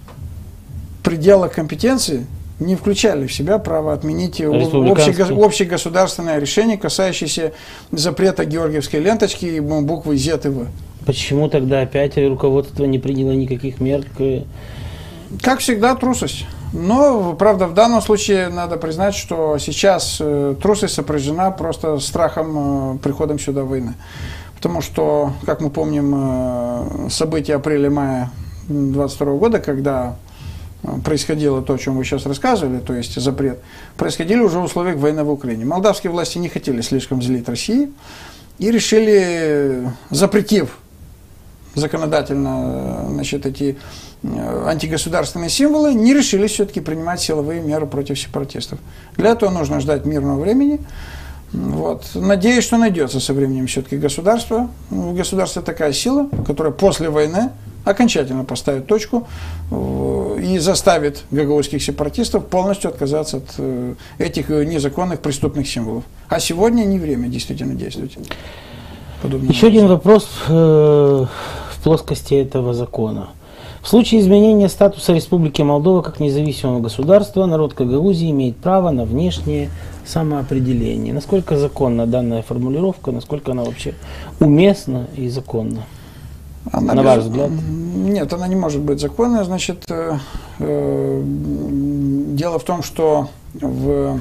В пределах компетенции не включали в себя право отменить общегосударственное решение, касающееся запрета георгиевской ленточки и буквы Z и В. Почему тогда опять руководство не приняло никаких мер? Как всегда, трусость. Но, правда, в данном случае надо признать, что сейчас трусость сопряжена просто страхом приходом сюда войны. Потому что, как мы помним, события апреля-мая две тысячи двадцать второго года, когда происходило то, о чем вы сейчас рассказывали, то есть запрет, происходили уже в условиях войны в Украине. Молдавские власти не хотели слишком злить Россию и решили, запретив законодательно, значит, эти антигосударственные символы, не решили все-таки принимать силовые меры против сепаратистов. Для этого нужно ждать мирного времени. Вот. Надеюсь, что найдется со временем все-таки государство. В государстве такая сила, которая после войны окончательно поставит точку и заставит гагаузских сепаратистов полностью отказаться от этих незаконных преступных символов. А сегодня не время действительно действовать. Подобным Еще один вопрос в плоскости этого закона. В случае изменения статуса Республики Молдова как независимого государства, народ Гагаузии имеет право на внешнее самоопределение. Насколько законна данная формулировка, насколько она вообще уместна и законна? Она на без... ваш взгляд? Нет, она не может быть законной. Значит, э, э, дело в том, что в,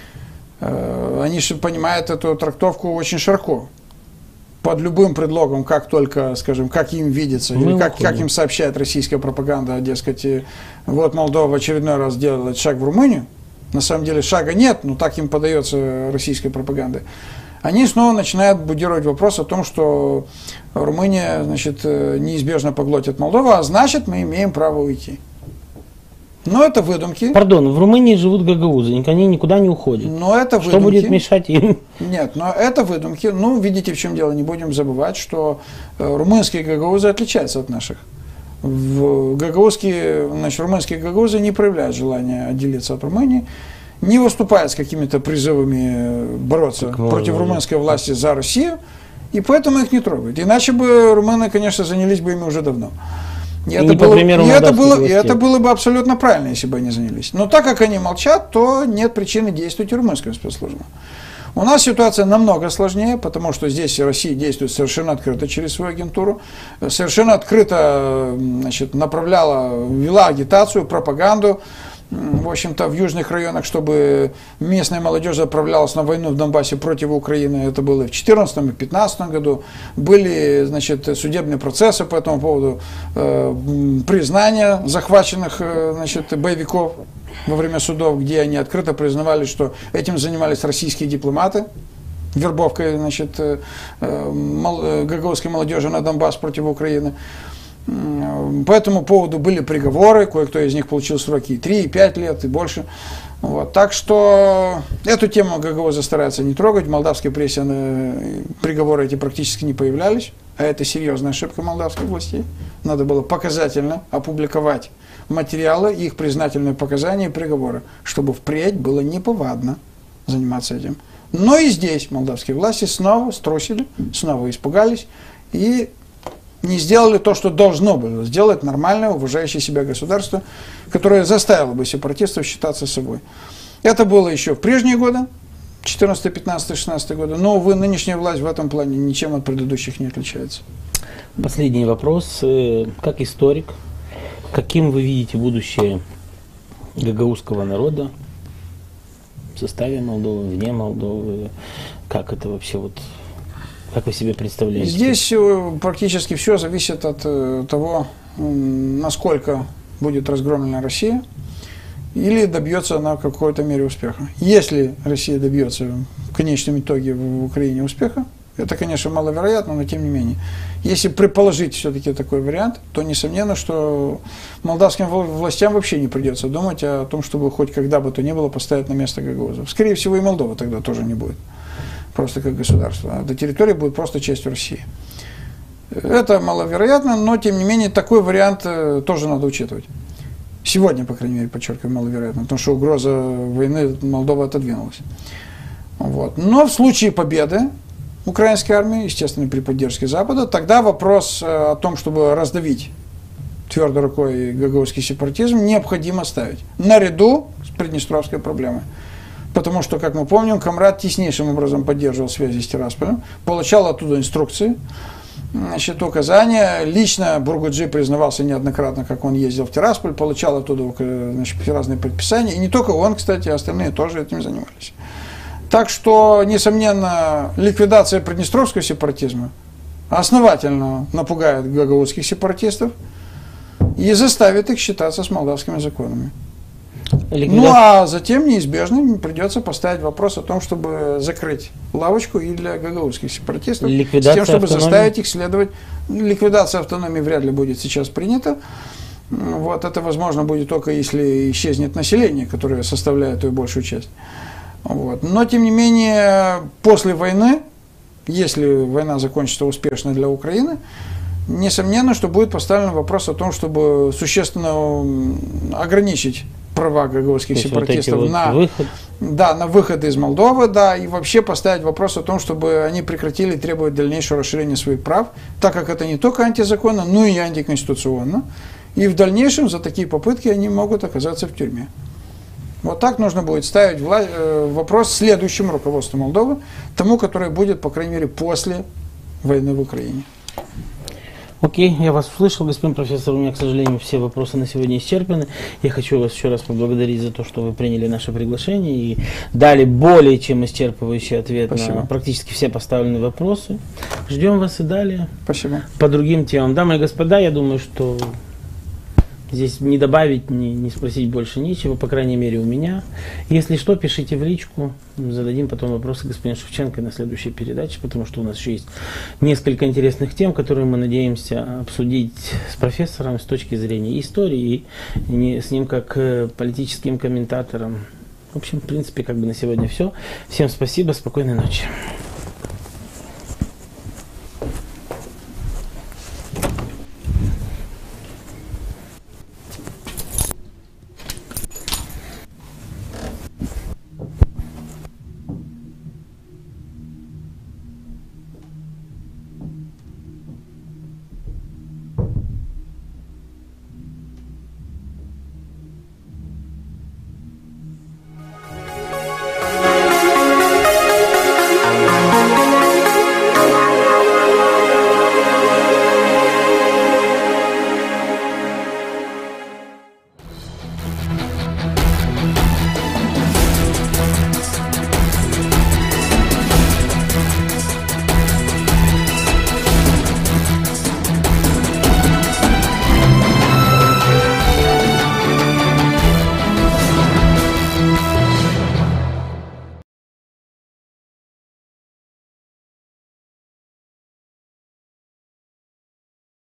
э, они же понимают эту трактовку очень широко. Под любым предлогом, как только, скажем, как им видится, Мы или как, как им сообщает российская пропаганда, дескать, вот Молдова в очередной раз делает шаг в Румынию, на самом деле шага нет, но так им подается российской пропагандой, они снова начинают будировать вопрос о том, что Румыния, значит, неизбежно поглотит Молдову, а значит, мы имеем право уйти. Но это выдумки. Пардон, в Румынии живут гагаузы, они никуда не уходят. Но это выдумки. Что будет мешать им? Нет, но это выдумки. Ну, видите, в чем дело. Не будем забывать, что румынские гагаузы отличаются от наших. В гагаузские, значит, румынские гагаузы не проявляют желания отделиться от Румынии, не выступают с какими-то призывами бороться так против можно, румынской да. власти за Россию, и поэтому их не трогают. Иначе бы румыны, конечно, занялись бы ими уже давно. И, и, это, было, и, это, было, и это было бы абсолютно правильно, если бы они занялись. Но так как они молчат, то нет причины действовать и румынская спецслужба. У нас ситуация намного сложнее, потому что здесь Россия действует совершенно открыто через свою агентуру, совершенно открыто, значит, направляла, вела агитацию, пропаганду, в общем-то, в южных районах, чтобы местная молодежь отправлялась на войну в Донбассе против Украины. Это было и в две тысячи четырнадцатом, и в две тысячи пятнадцатом году. Были, значит, судебные процессы по этому поводу, э, признания захваченных, э, значит, боевиков во время судов, где они открыто признавали, что этим занимались российские дипломаты, вербовкой, значит, э, э, гагаузской молодежи на Донбасс против Украины. По этому поводу были приговоры, кое-кто из них получил сроки и три, и пять лет, и больше. Вот. Так что эту тему гагаузы стараются не трогать. В молдавской прессе приговоры эти практически не появлялись. А это серьезная ошибка молдавских властей. Надо было показательно опубликовать материалы, их признательные показания и приговоры, чтобы впредь было неповадно заниматься этим. Но и здесь молдавские власти снова струсили, снова испугались и не сделали то, что должно было сделать нормальное, уважающее себя государство, которое заставило бы сепаратистов считаться собой. Это было еще в прежние годы, четырнадцатый, пятнадцатый, шестнадцатый годы, но, увы, нынешняя власть в этом плане ничем от предыдущих не отличается. Последний вопрос. Как историк, Каким вы видите будущее гагаузского народа в составе Молдовы, вне Молдовы? Как это вообще вот, как вы себе представляете? Здесь практически все зависит от того, насколько будет разгромлена Россия или добьется она в какой-то мере успеха. Если Россия добьется в конечном итоге в Украине успеха, это, конечно, маловероятно, но тем не менее. Если предположить все-таки такой вариант, то несомненно, что молдавским властям вообще не придется думать о том, чтобы хоть когда бы то ни было поставить на место гагаузов. Скорее всего, и Молдова тогда тоже не будет, просто как государство. А эта территория будет просто частью России. Это маловероятно, но тем не менее такой вариант тоже надо учитывать. Сегодня, по крайней мере, подчеркиваю, маловероятно, потому что угроза войны Молдова отодвинулась. Вот. Но в случае победы украинской армии, естественно, при поддержке Запада, тогда вопрос о том, чтобы раздавить твердой рукой гагаузский сепаратизм, необходимо ставить наряду с приднестровской проблемой. Потому что, как мы помним, Камрад теснейшим образом поддерживал связи с Тирасполем, получал оттуда инструкции, значит, указания. Лично Бургуджи признавался неоднократно, как он ездил в Тирасполь, получал оттуда, значит, разные предписания. И не только он, кстати, остальные тоже этим занимались. Так что, несомненно, ликвидация приднестровского сепаратизма основательно напугает гагаузских сепаратистов и заставит их считаться с молдавскими законами. Ликвидация. Ну а затем неизбежно придется поставить вопрос о том, чтобы закрыть лавочку и для гагаузских сепаратистов, ликвидация с тем, чтобы автономии. заставить их следовать. Ликвидация автономии вряд ли будет сейчас принята. Вот, это возможно будет только если исчезнет население, которое составляет ее большую часть. Вот. Но, тем не менее, после войны, если война закончится успешно для Украины, несомненно, что будет поставлен вопрос о том, чтобы существенно ограничить права гагаузских сепаратистов вот на, выход. Да, на выход из Молдовы, да, и вообще поставить вопрос о том, чтобы они прекратили требовать дальнейшего расширения своих прав, так как это не только антизаконно, но и антиконституционно. И в дальнейшем за такие попытки они могут оказаться в тюрьме. Вот так нужно будет ставить вопрос следующему руководству Молдовы, тому, которое будет, по крайней мере, после войны в Украине. Окей, я вас услышал, господин профессор. У меня, к сожалению, все вопросы на сегодня исчерпаны. Я хочу вас еще раз поблагодарить за то, что вы приняли наше приглашение и дали более чем исчерпывающий ответ Спасибо. На практически все поставленные вопросы. Ждем вас и далее. Спасибо. По другим темам. Дамы и господа, я думаю, что здесь не добавить, не, не спросить больше нечего, по крайней мере у меня. Если что, пишите в личку, зададим потом вопросы господину Шевченко на следующей передаче, потому что у нас еще есть несколько интересных тем, которые мы надеемся обсудить с профессором с точки зрения истории и с ним как политическим комментатором. В общем, в принципе, как бы на сегодня все. Всем спасибо, спокойной ночи.